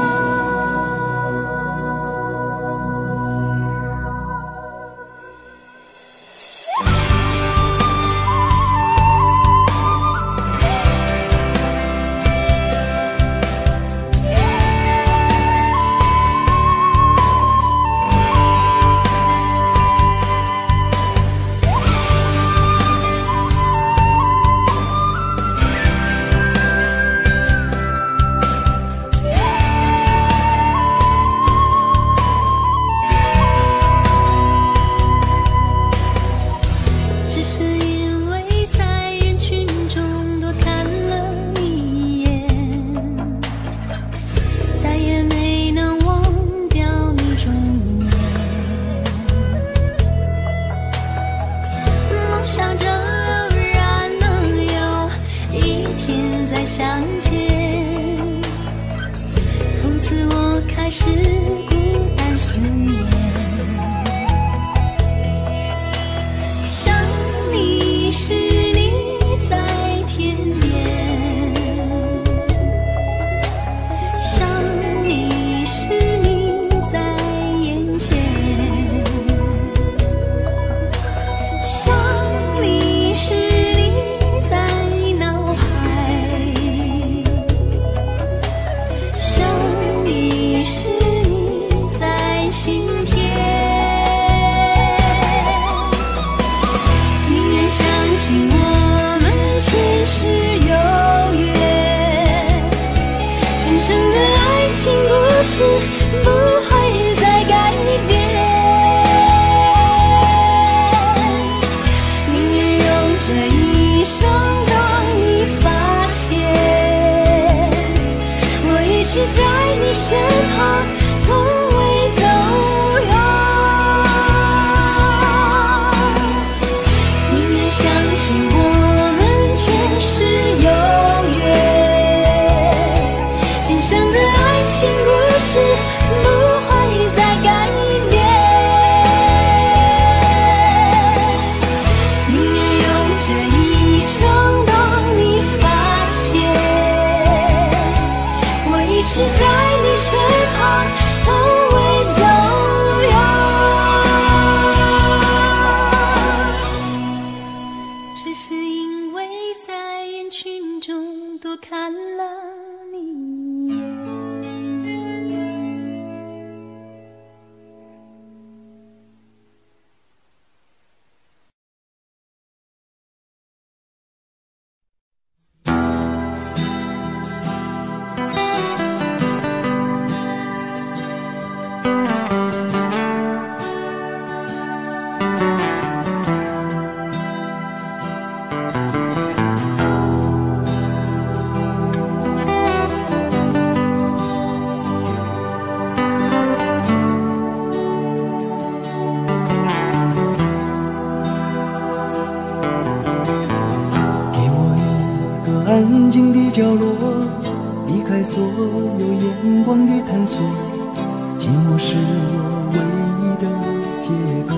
Speaker 7: 安静的角落，离开所有眼光的探索，寂寞是我唯一的借口。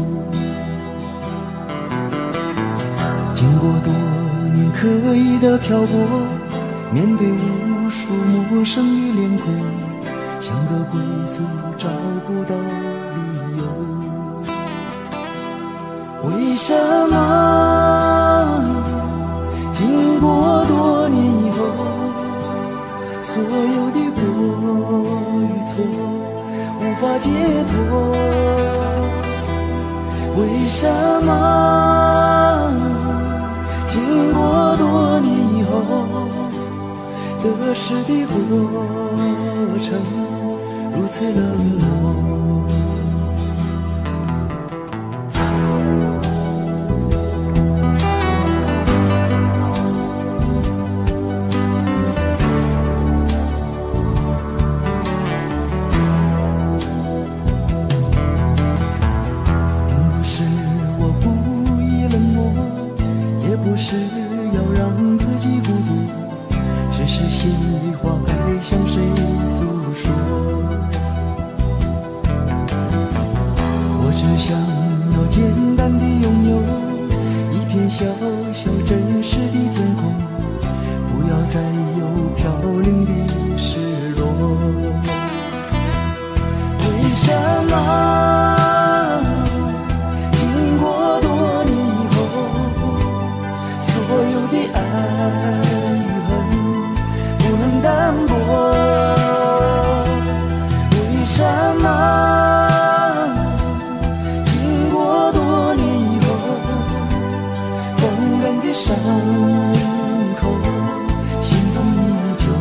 Speaker 7: 经过多年刻意的漂泊，面对无数陌生的脸孔，像个归宿找不到理由。为什么经过多年以后，所有的过与错无法解脱？ 为什么经过多年以后，得失的过程如此冷漠？不是要让自己孤独，只是心里话该向谁诉说。我只想要简单地拥有一片小小真实的天空，不要再有飘零的失落。为什么经过多年以后，所有的爱与恨不能淡薄？为什么经过多年以后，风干的伤口心痛依旧？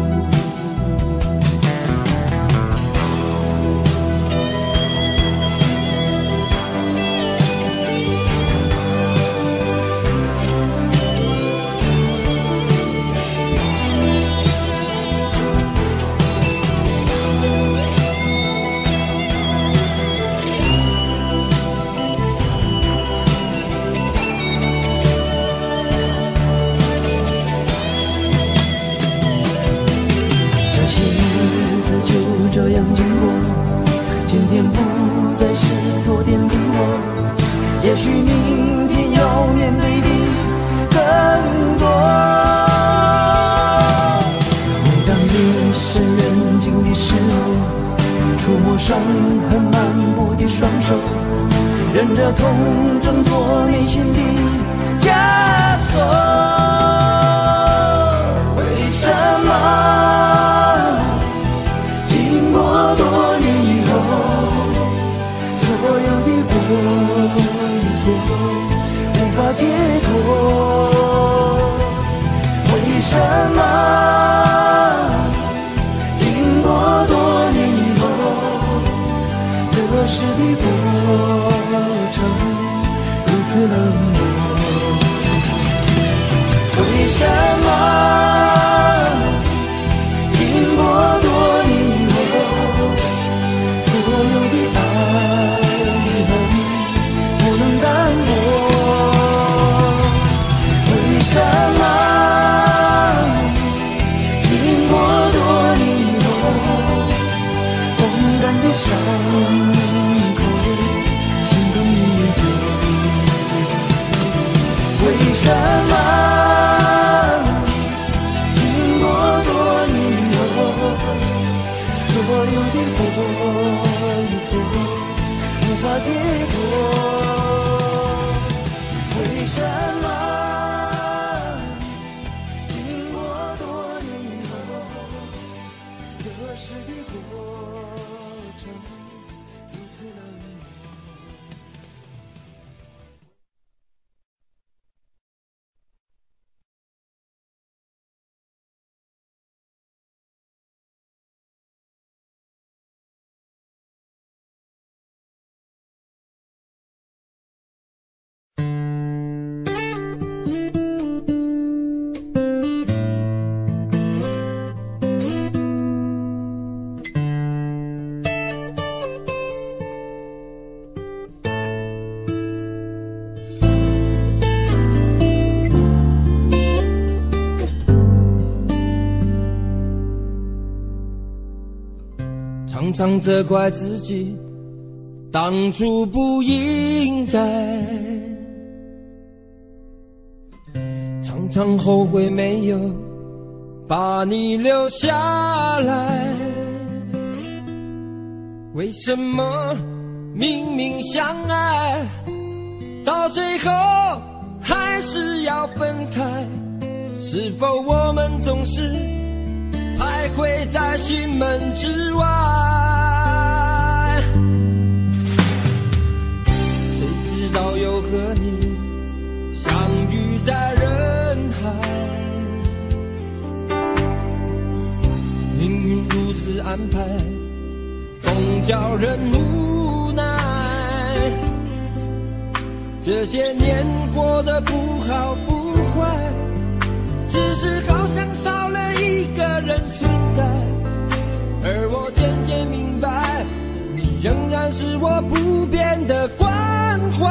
Speaker 7: 这样经过，今天不再是昨天的我，也许明天要面对的更多。每当夜深人静的时候，触摸伤痕漫步的双手，忍着痛挣脱内心的枷锁。为什么经过多年以后，所有的过与错无法解脱？为什么经过多年以后，得失的过程如此冷漠？为什么经过多年以后，所有的爱与恨不能淡薄？为什么经过多年以后，风干的伤口心痛依旧？为什么经过多年以后，所有的过与错无法解脱？为什么经过多年以后，得失的过程如此冷漠？
Speaker 8: 常常责怪自己当初不应该，常常后悔没有把你留下来。为什么明明相爱，到最后还是要分开？是否我们总是徘徊在心门之外？谁知此安排，总叫人无奈。这些年过得不好不坏，只是好像少了一个人存在。而我渐渐明白，你仍然是我不变的关怀。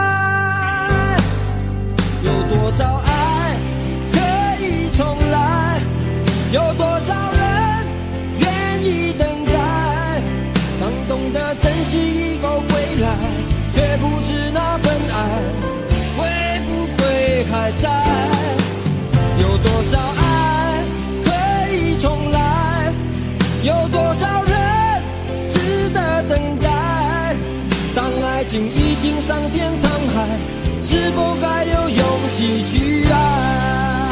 Speaker 8: 有多少爱可以重来，有多少人愿意等待。当懂得珍惜以后归来，却不知那份爱会不会还在。有多少爱可以重来，有多少人值得等待。当爱情已经桑田沧海，是否还有勇气去爱？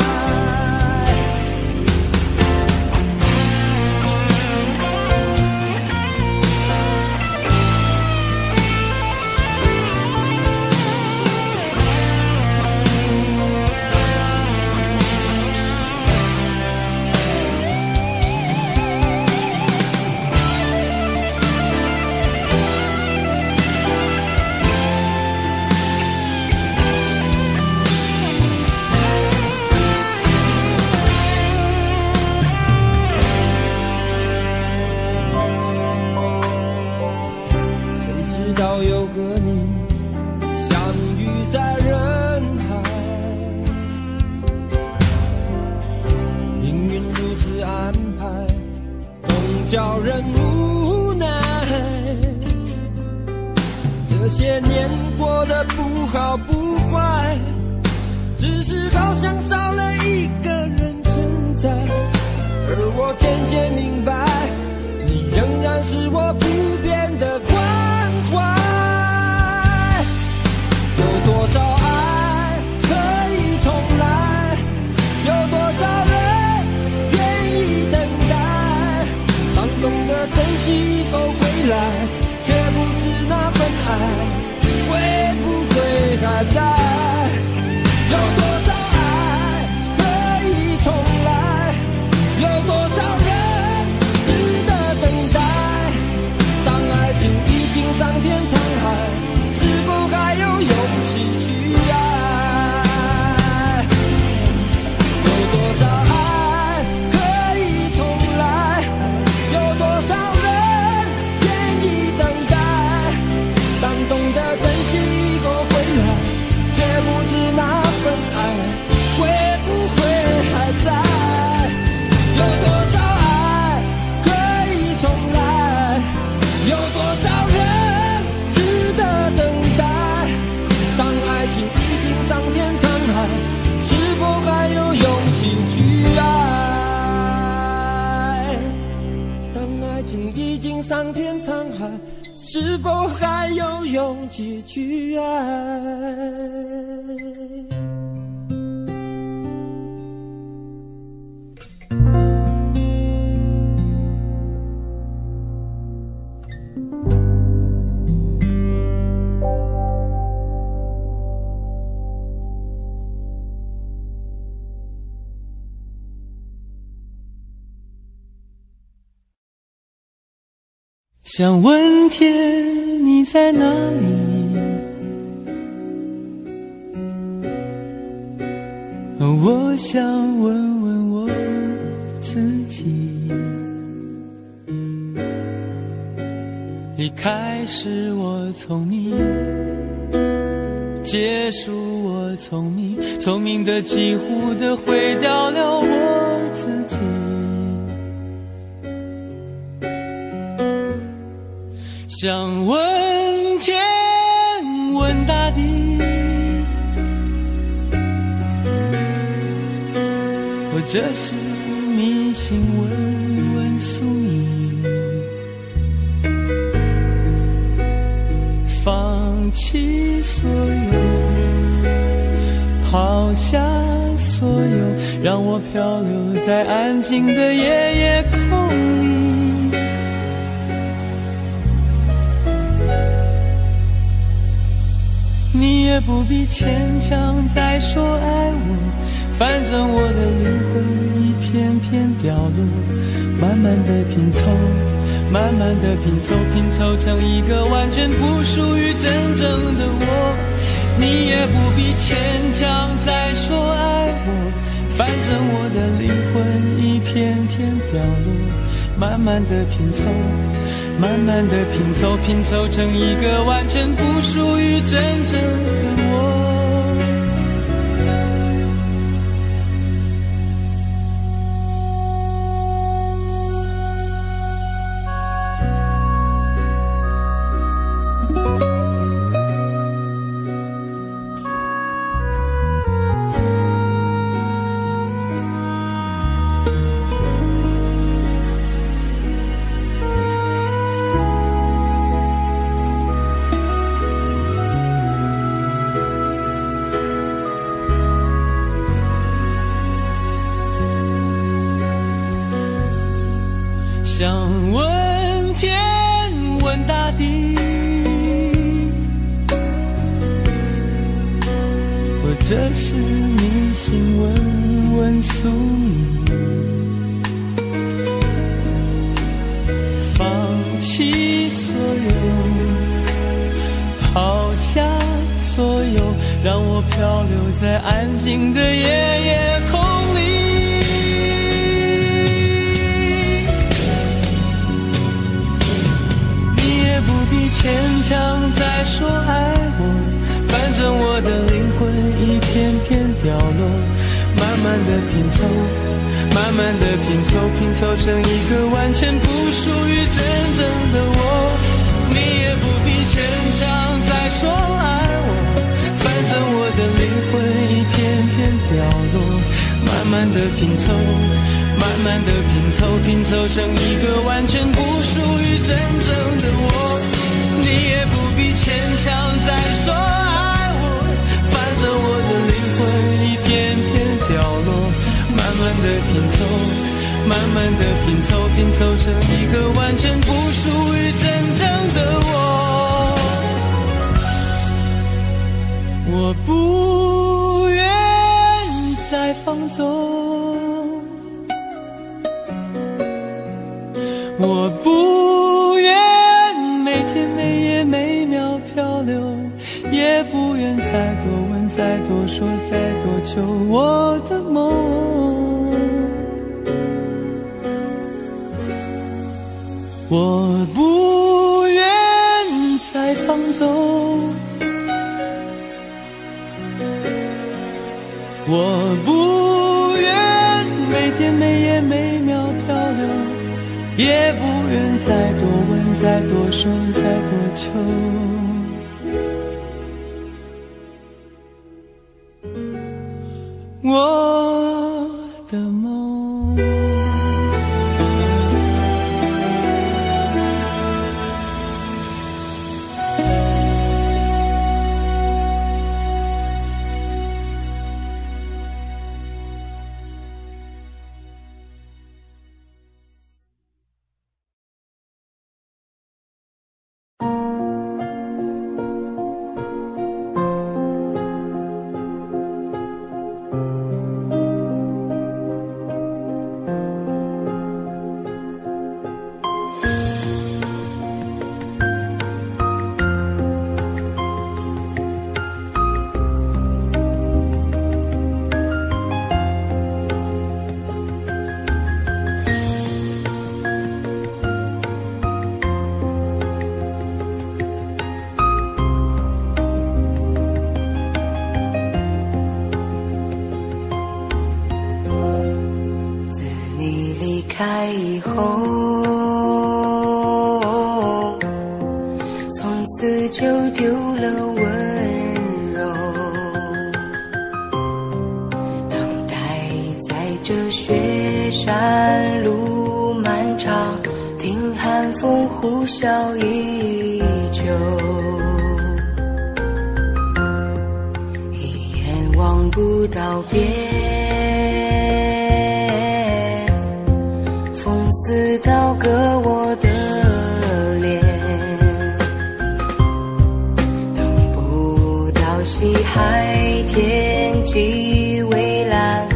Speaker 8: 有个你相遇在人海，命运如此安排，总叫人无奈。这些年过得不好不坏，只是好像少了一个人存在。而我渐渐明白，你仍然是我不变的关怀。有多少爱可以重来，有多少人愿意等待。当懂得珍惜以后归来，却不知那份爱会不会还在。有多少爱可以重来，有多少人值得等待。当爱情已经桑田沧海，是否还有勇气去爱？有多少爱可以重来，有多少人愿意等待。当懂得珍惜以后回来，却不知那份爱会不会还在。有多少爱可以重来，有多少人值得等待。当爱情已经桑田沧海，是否还有勇气去爱？当爱情已经桑田沧海，是否还有勇气去爱？
Speaker 7: 想问天你在哪里，我想问问我自己。一开始我聪明，结束我聪明，聪明的几乎的毁掉了我自己。想问天问大地，或者是迷信问问宿命，放弃所有，抛下所有，让我漂流在安静的夜夜空里。你也不必牵强再说爱我，
Speaker 5: 反正我的灵魂一片片掉落，慢慢的拼凑，慢慢的拼凑，拼凑成一个完全不属于真正的我。你也不必牵强再说爱我，反正我的灵魂一片片掉落，慢慢的拼凑，慢慢的拼凑，拼凑成一个完全不属于真正的我。想问天问大地，或者是迷信问问宿命，放弃所有，抛下所有，让我漂流在安静的夜夜空里。牵强再说爱我，反正我的灵魂一片片掉落，慢慢的拼凑，慢慢的拼凑，拼凑成一个完全不属于真正的我。你也不必牵强再说爱我，反正我的灵魂一片片掉落，慢慢的拼凑，慢慢的拼凑，拼凑成一个完全不属于真正的我。你也不必牵强再说爱我，反正我的灵魂一片片掉落，慢慢的拼凑，慢慢的拼凑，拼凑成一个完全不属于真正的我。我不愿再放纵，我不愿每天每夜每秒漂流，也不愿再多问再多说再多求我的梦。我不愿再放纵，我不愿每天每夜每秒漂流，也不愿再多问再多说再多求我的梦。
Speaker 9: 开以后，从此就丢了温柔，等待在这雪山路漫长，听寒风呼啸依旧，一眼望不到边，似刀割我的脸，等不到西海天际蔚蓝，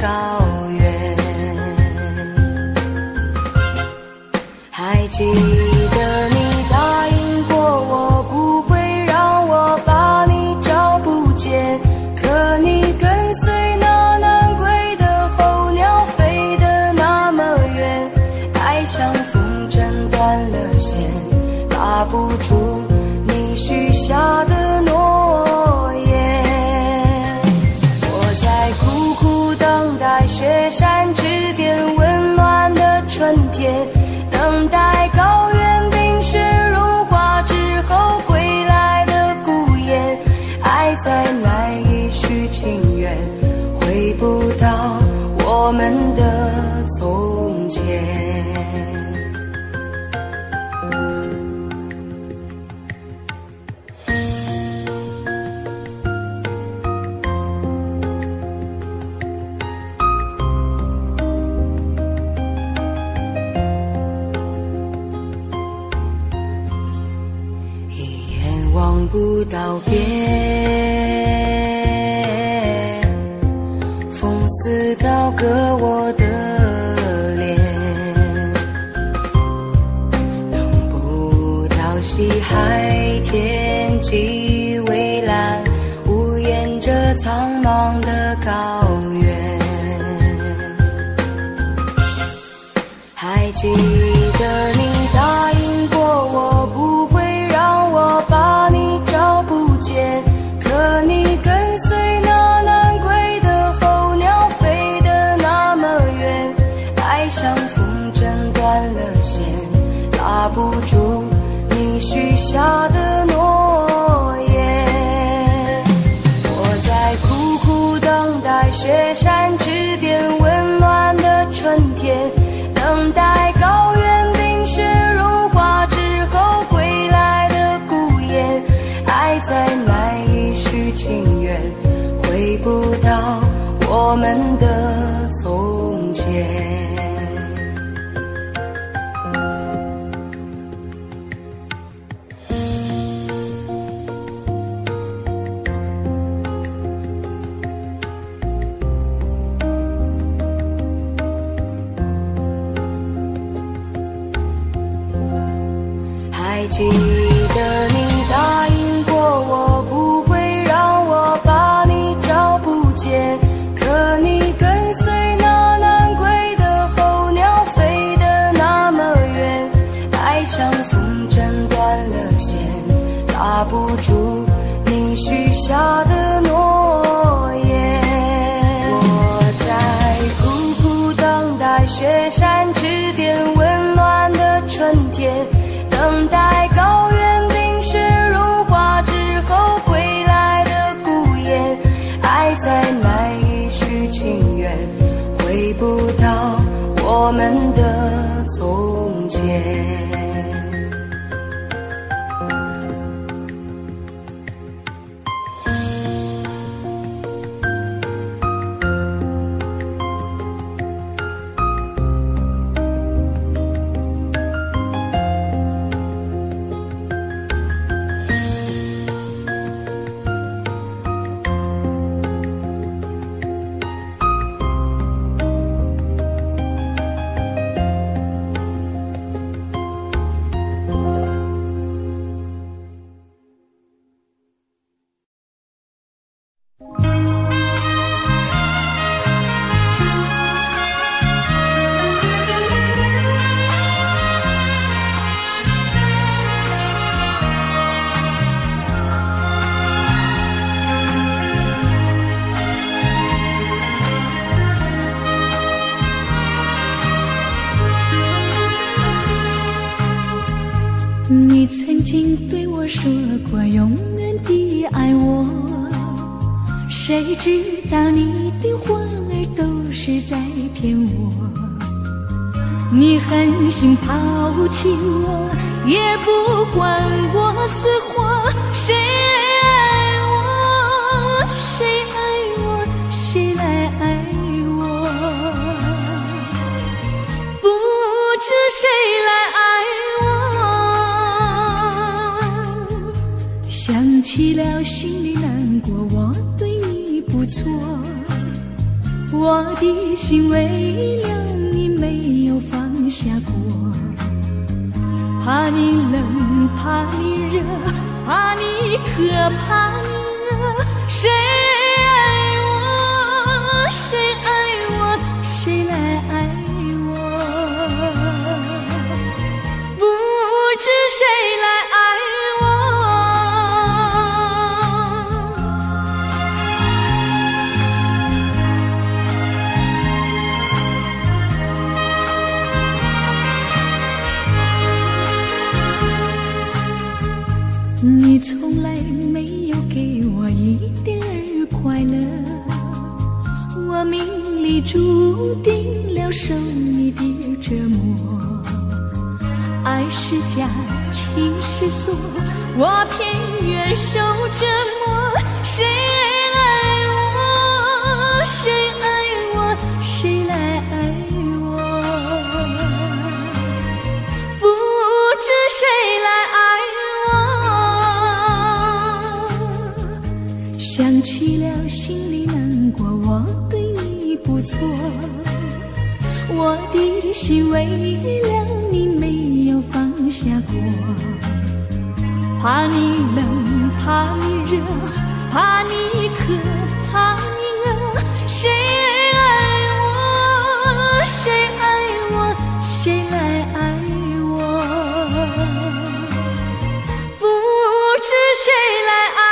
Speaker 9: 高原。还记得你答应过我不会让我把你找不见，可你跟随那南归的候鸟飞得那么远，爱像风筝断了线，拉不住你许下的诺言。我在苦苦等待雪山指点温暖的春天，等待高原冰雪融化之后归来的孤雁，爱再难以续情缘，回不到我们的从前。望不到边，风似刀割我的脸，等不到西海天际蔚蓝，无言着苍茫的高原。还记得你答应过我不会让我把你找不见，可你跟随那南归的候鸟飞得那么远，爱像风筝断了线，拉不住你许下的诺言。我在苦苦等待雪山指点温暖的春天，等待高原冰雪融化之后归来的孤雁，爱再难以续情缘，回不到我们的从前。还记得你答应过我不会让我把你找不见，可你跟随那南归的候鸟飞得那么远，爱像风筝断了线，拉不住你许下的诺言。我在苦苦等待雪山指点温暖的春天，等待高原冰雪融化之后归来的孤雁，爱再难以续情缘，回不到我们的从前。
Speaker 10: 你曾经对我说过永远的爱我，谁知道你的话儿都是在骗我。你狠心抛弃我，也不管我死活。谁爱我，谁爱我，谁来爱我？不知谁来爱我。想起了心里难过，我对你不错， 我的心为了你没有放下过，怕你冷，怕你热，怕你渴，怕你饿，谁爱我，谁爱我，谁来爱我，不知谁来爱你从来没有给我一点儿快乐，我命里注定了受你的折磨，爱是假，情是锁，我偏愿受折磨，谁爱我，谁爱我，谁来爱我，不知谁来爱我，想起了心里难过，我对你不错，我的心为了你没有放下过，怕你冷，怕你热，怕你渴，怕你饿，谁爱我，谁爱我，谁来爱我，不知谁来爱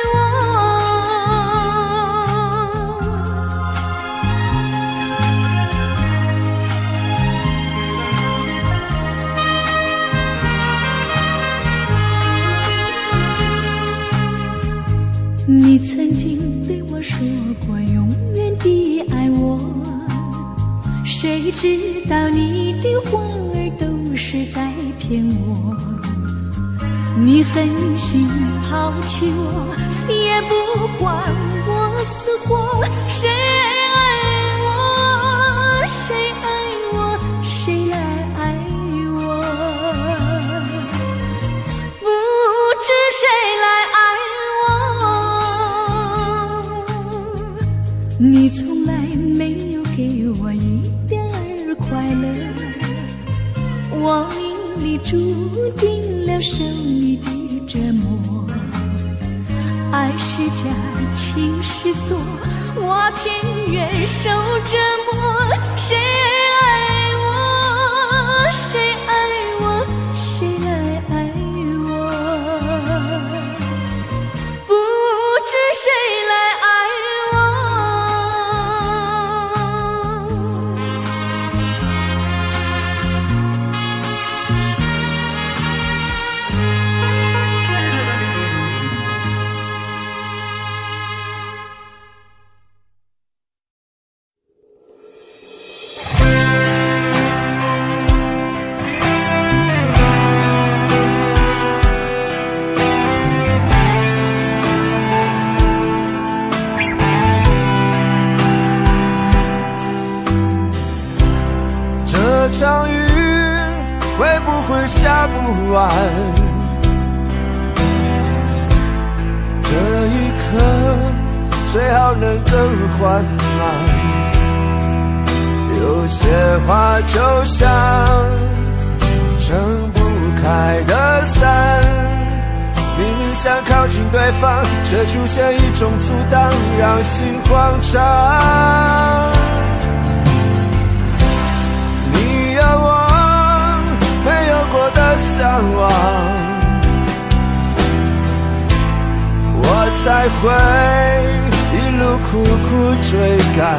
Speaker 10: 你曾经对我说过永远的爱我，谁知道你的话儿都是在骗我，你狠心抛弃我，也不管我死活，谁爱我，谁爱我，谁来爱我，不知谁来爱你从来没有给我一点儿快乐，我命里注定了受你的折磨，爱是假，情是锁，我偏愿受折磨，谁爱我，谁爱我，谁来爱我，不知谁来爱
Speaker 6: 这场雨会不会下不完？这一刻最好能更缓慢。有些话就像撑不开的伞，明明想靠近对方，却出现一种阻挡，让心慌张。有我没有过的向往，我才会一路苦苦追赶。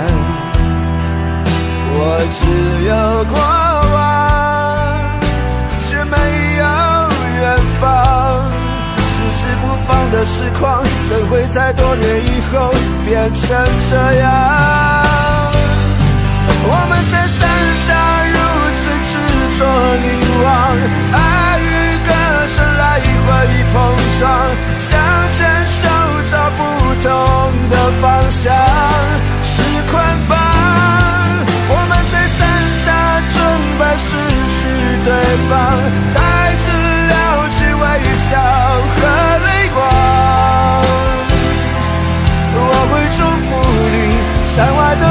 Speaker 6: 我只有过往，却没有远方。迟迟不放的时光，怎会在多年以后变成这样？我们在山下如执着凝望，爱与歌声来回碰撞，向前手找不同的方向，是捆绑。我们在山下准备失去对方，带着了解微笑和泪光。我会祝福你，伞外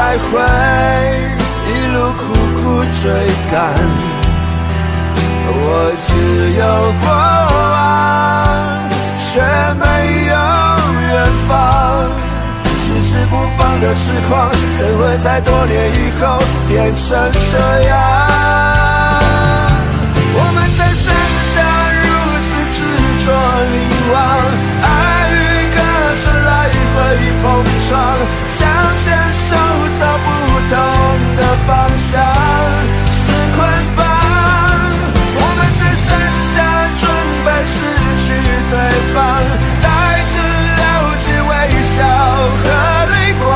Speaker 6: 来回，一路苦苦追赶。我只有过往，却没有远方。迟迟不放的痴狂，怎会在多年以后变成这样？我们在山下如此执着凝望，爱与歌声来回碰撞，想牵手找不同的方向，是捆绑。我们在山下准备失去对方，带着了解微笑和泪光。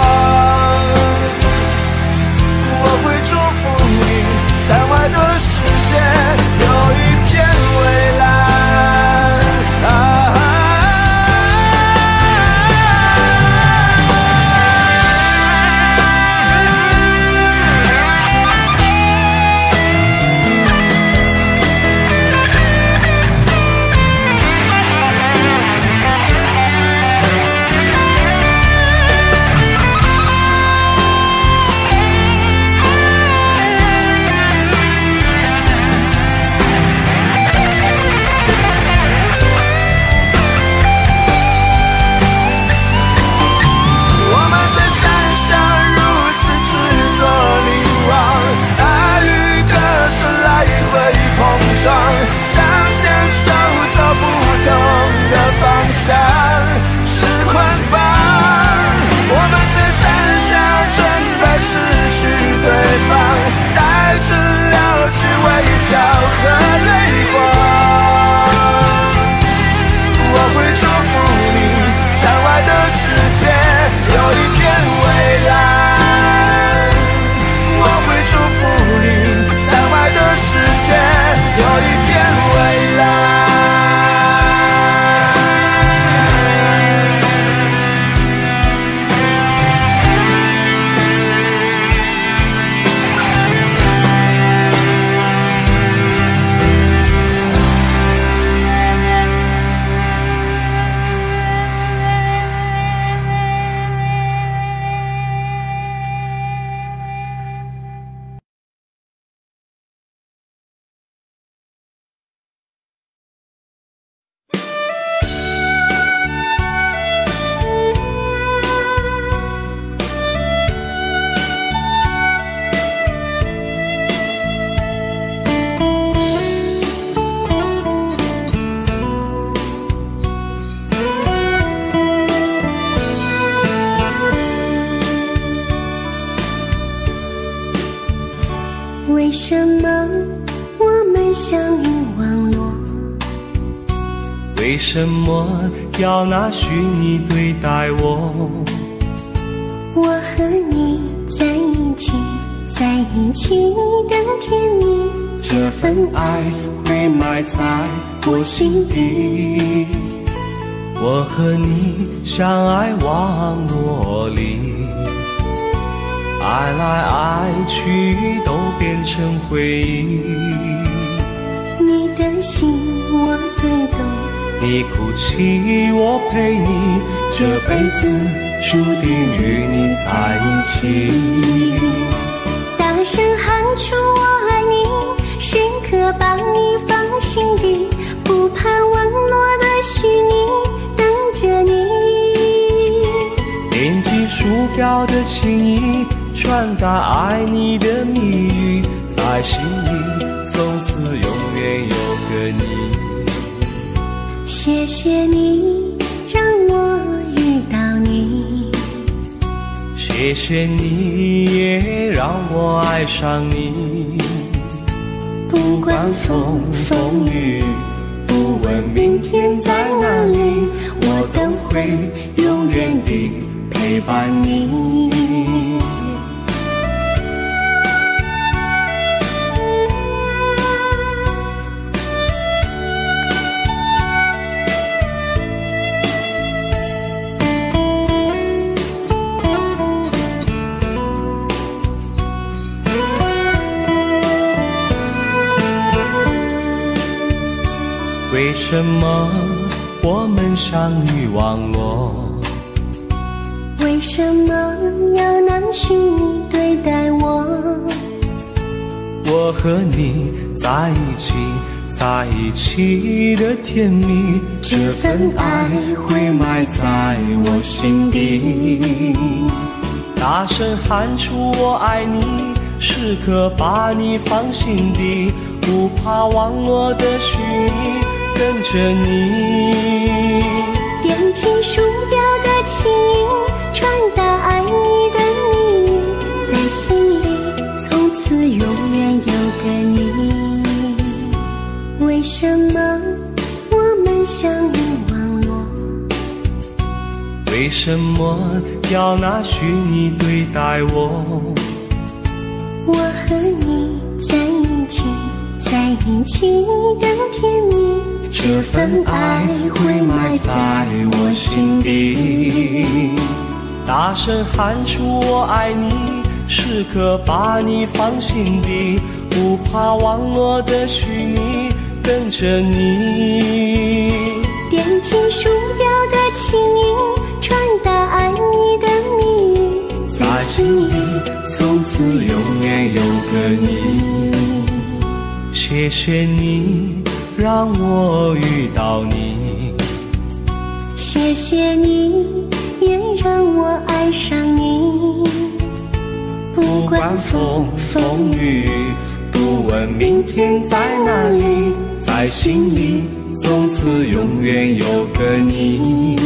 Speaker 6: 我会祝福你，山外的世界有一片蔚蓝。啊想牵手走不同的方向，是捆绑。我们在山下准备失去对方，带着了解微笑和泪光。我会祝福你，山外的世界有一片蔚蓝。我会祝福你，山外的世界有一片蔚蓝。
Speaker 11: 为什么我们相遇网络？
Speaker 5: 为什么要拿虚拟对待我？
Speaker 11: 我和你在一起，在一起的甜蜜，
Speaker 5: 这份爱会埋在我心底。我和你相爱网络里，爱来爱去都变成回忆。
Speaker 11: 你的心我最懂，
Speaker 5: 你哭泣我陪你，这辈子注定与你在一起。
Speaker 11: 大声喊出我爱你，时刻把你放心底，不怕网络的虚拟，等着你。
Speaker 5: 点击鼠标的情谊，传达爱你的蜜语，在心里从此永远有个你。
Speaker 11: 谢谢你让我遇到你，
Speaker 5: 谢谢你也让我爱上你。
Speaker 11: 不管风风雨，不问明天在哪里，我都会永远地陪伴你。
Speaker 5: 为什么我们相遇网络？
Speaker 11: 为什么要拿虚拟
Speaker 7: 和你在一起，在一起的甜蜜，
Speaker 11: 这份爱会埋在我心底。
Speaker 7: 大声喊出我爱你，时刻把你放心底，不怕网络的虚拟，跟着你。
Speaker 11: 点击鼠标的轻音，传达爱你的秘密，在心里从此永远有个你。为什么我们相遇网络？
Speaker 7: 为什么要拿虚拟对待我？
Speaker 11: 我和你在一起，在一起的甜蜜，
Speaker 7: 这份爱会埋在我心底。大声喊出我爱你，时刻把你放心底，不怕网络的虚拟，跟着你。
Speaker 11: 点击鼠标的轻音，传达爱你的秘密，在心里
Speaker 7: 从此永远有个你。谢谢你让我遇到你，
Speaker 11: 谢谢你也让我爱上你。
Speaker 7: 不管风风雨，不问明天在哪里，在心里从此永远有个你。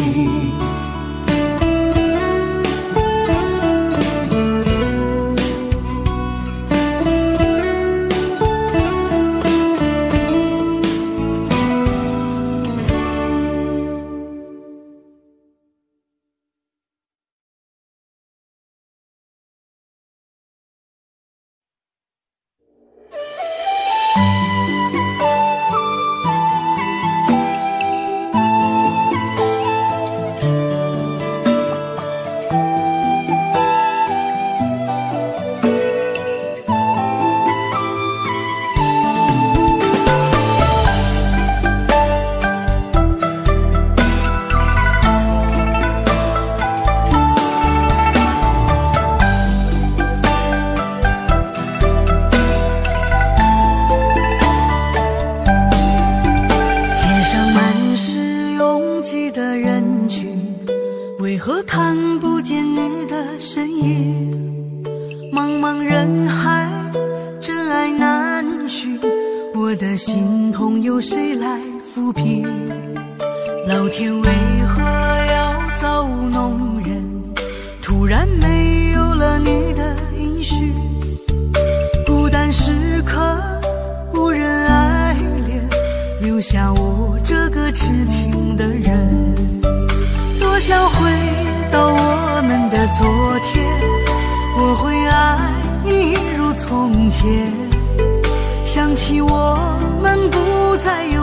Speaker 12: 想起我们不再有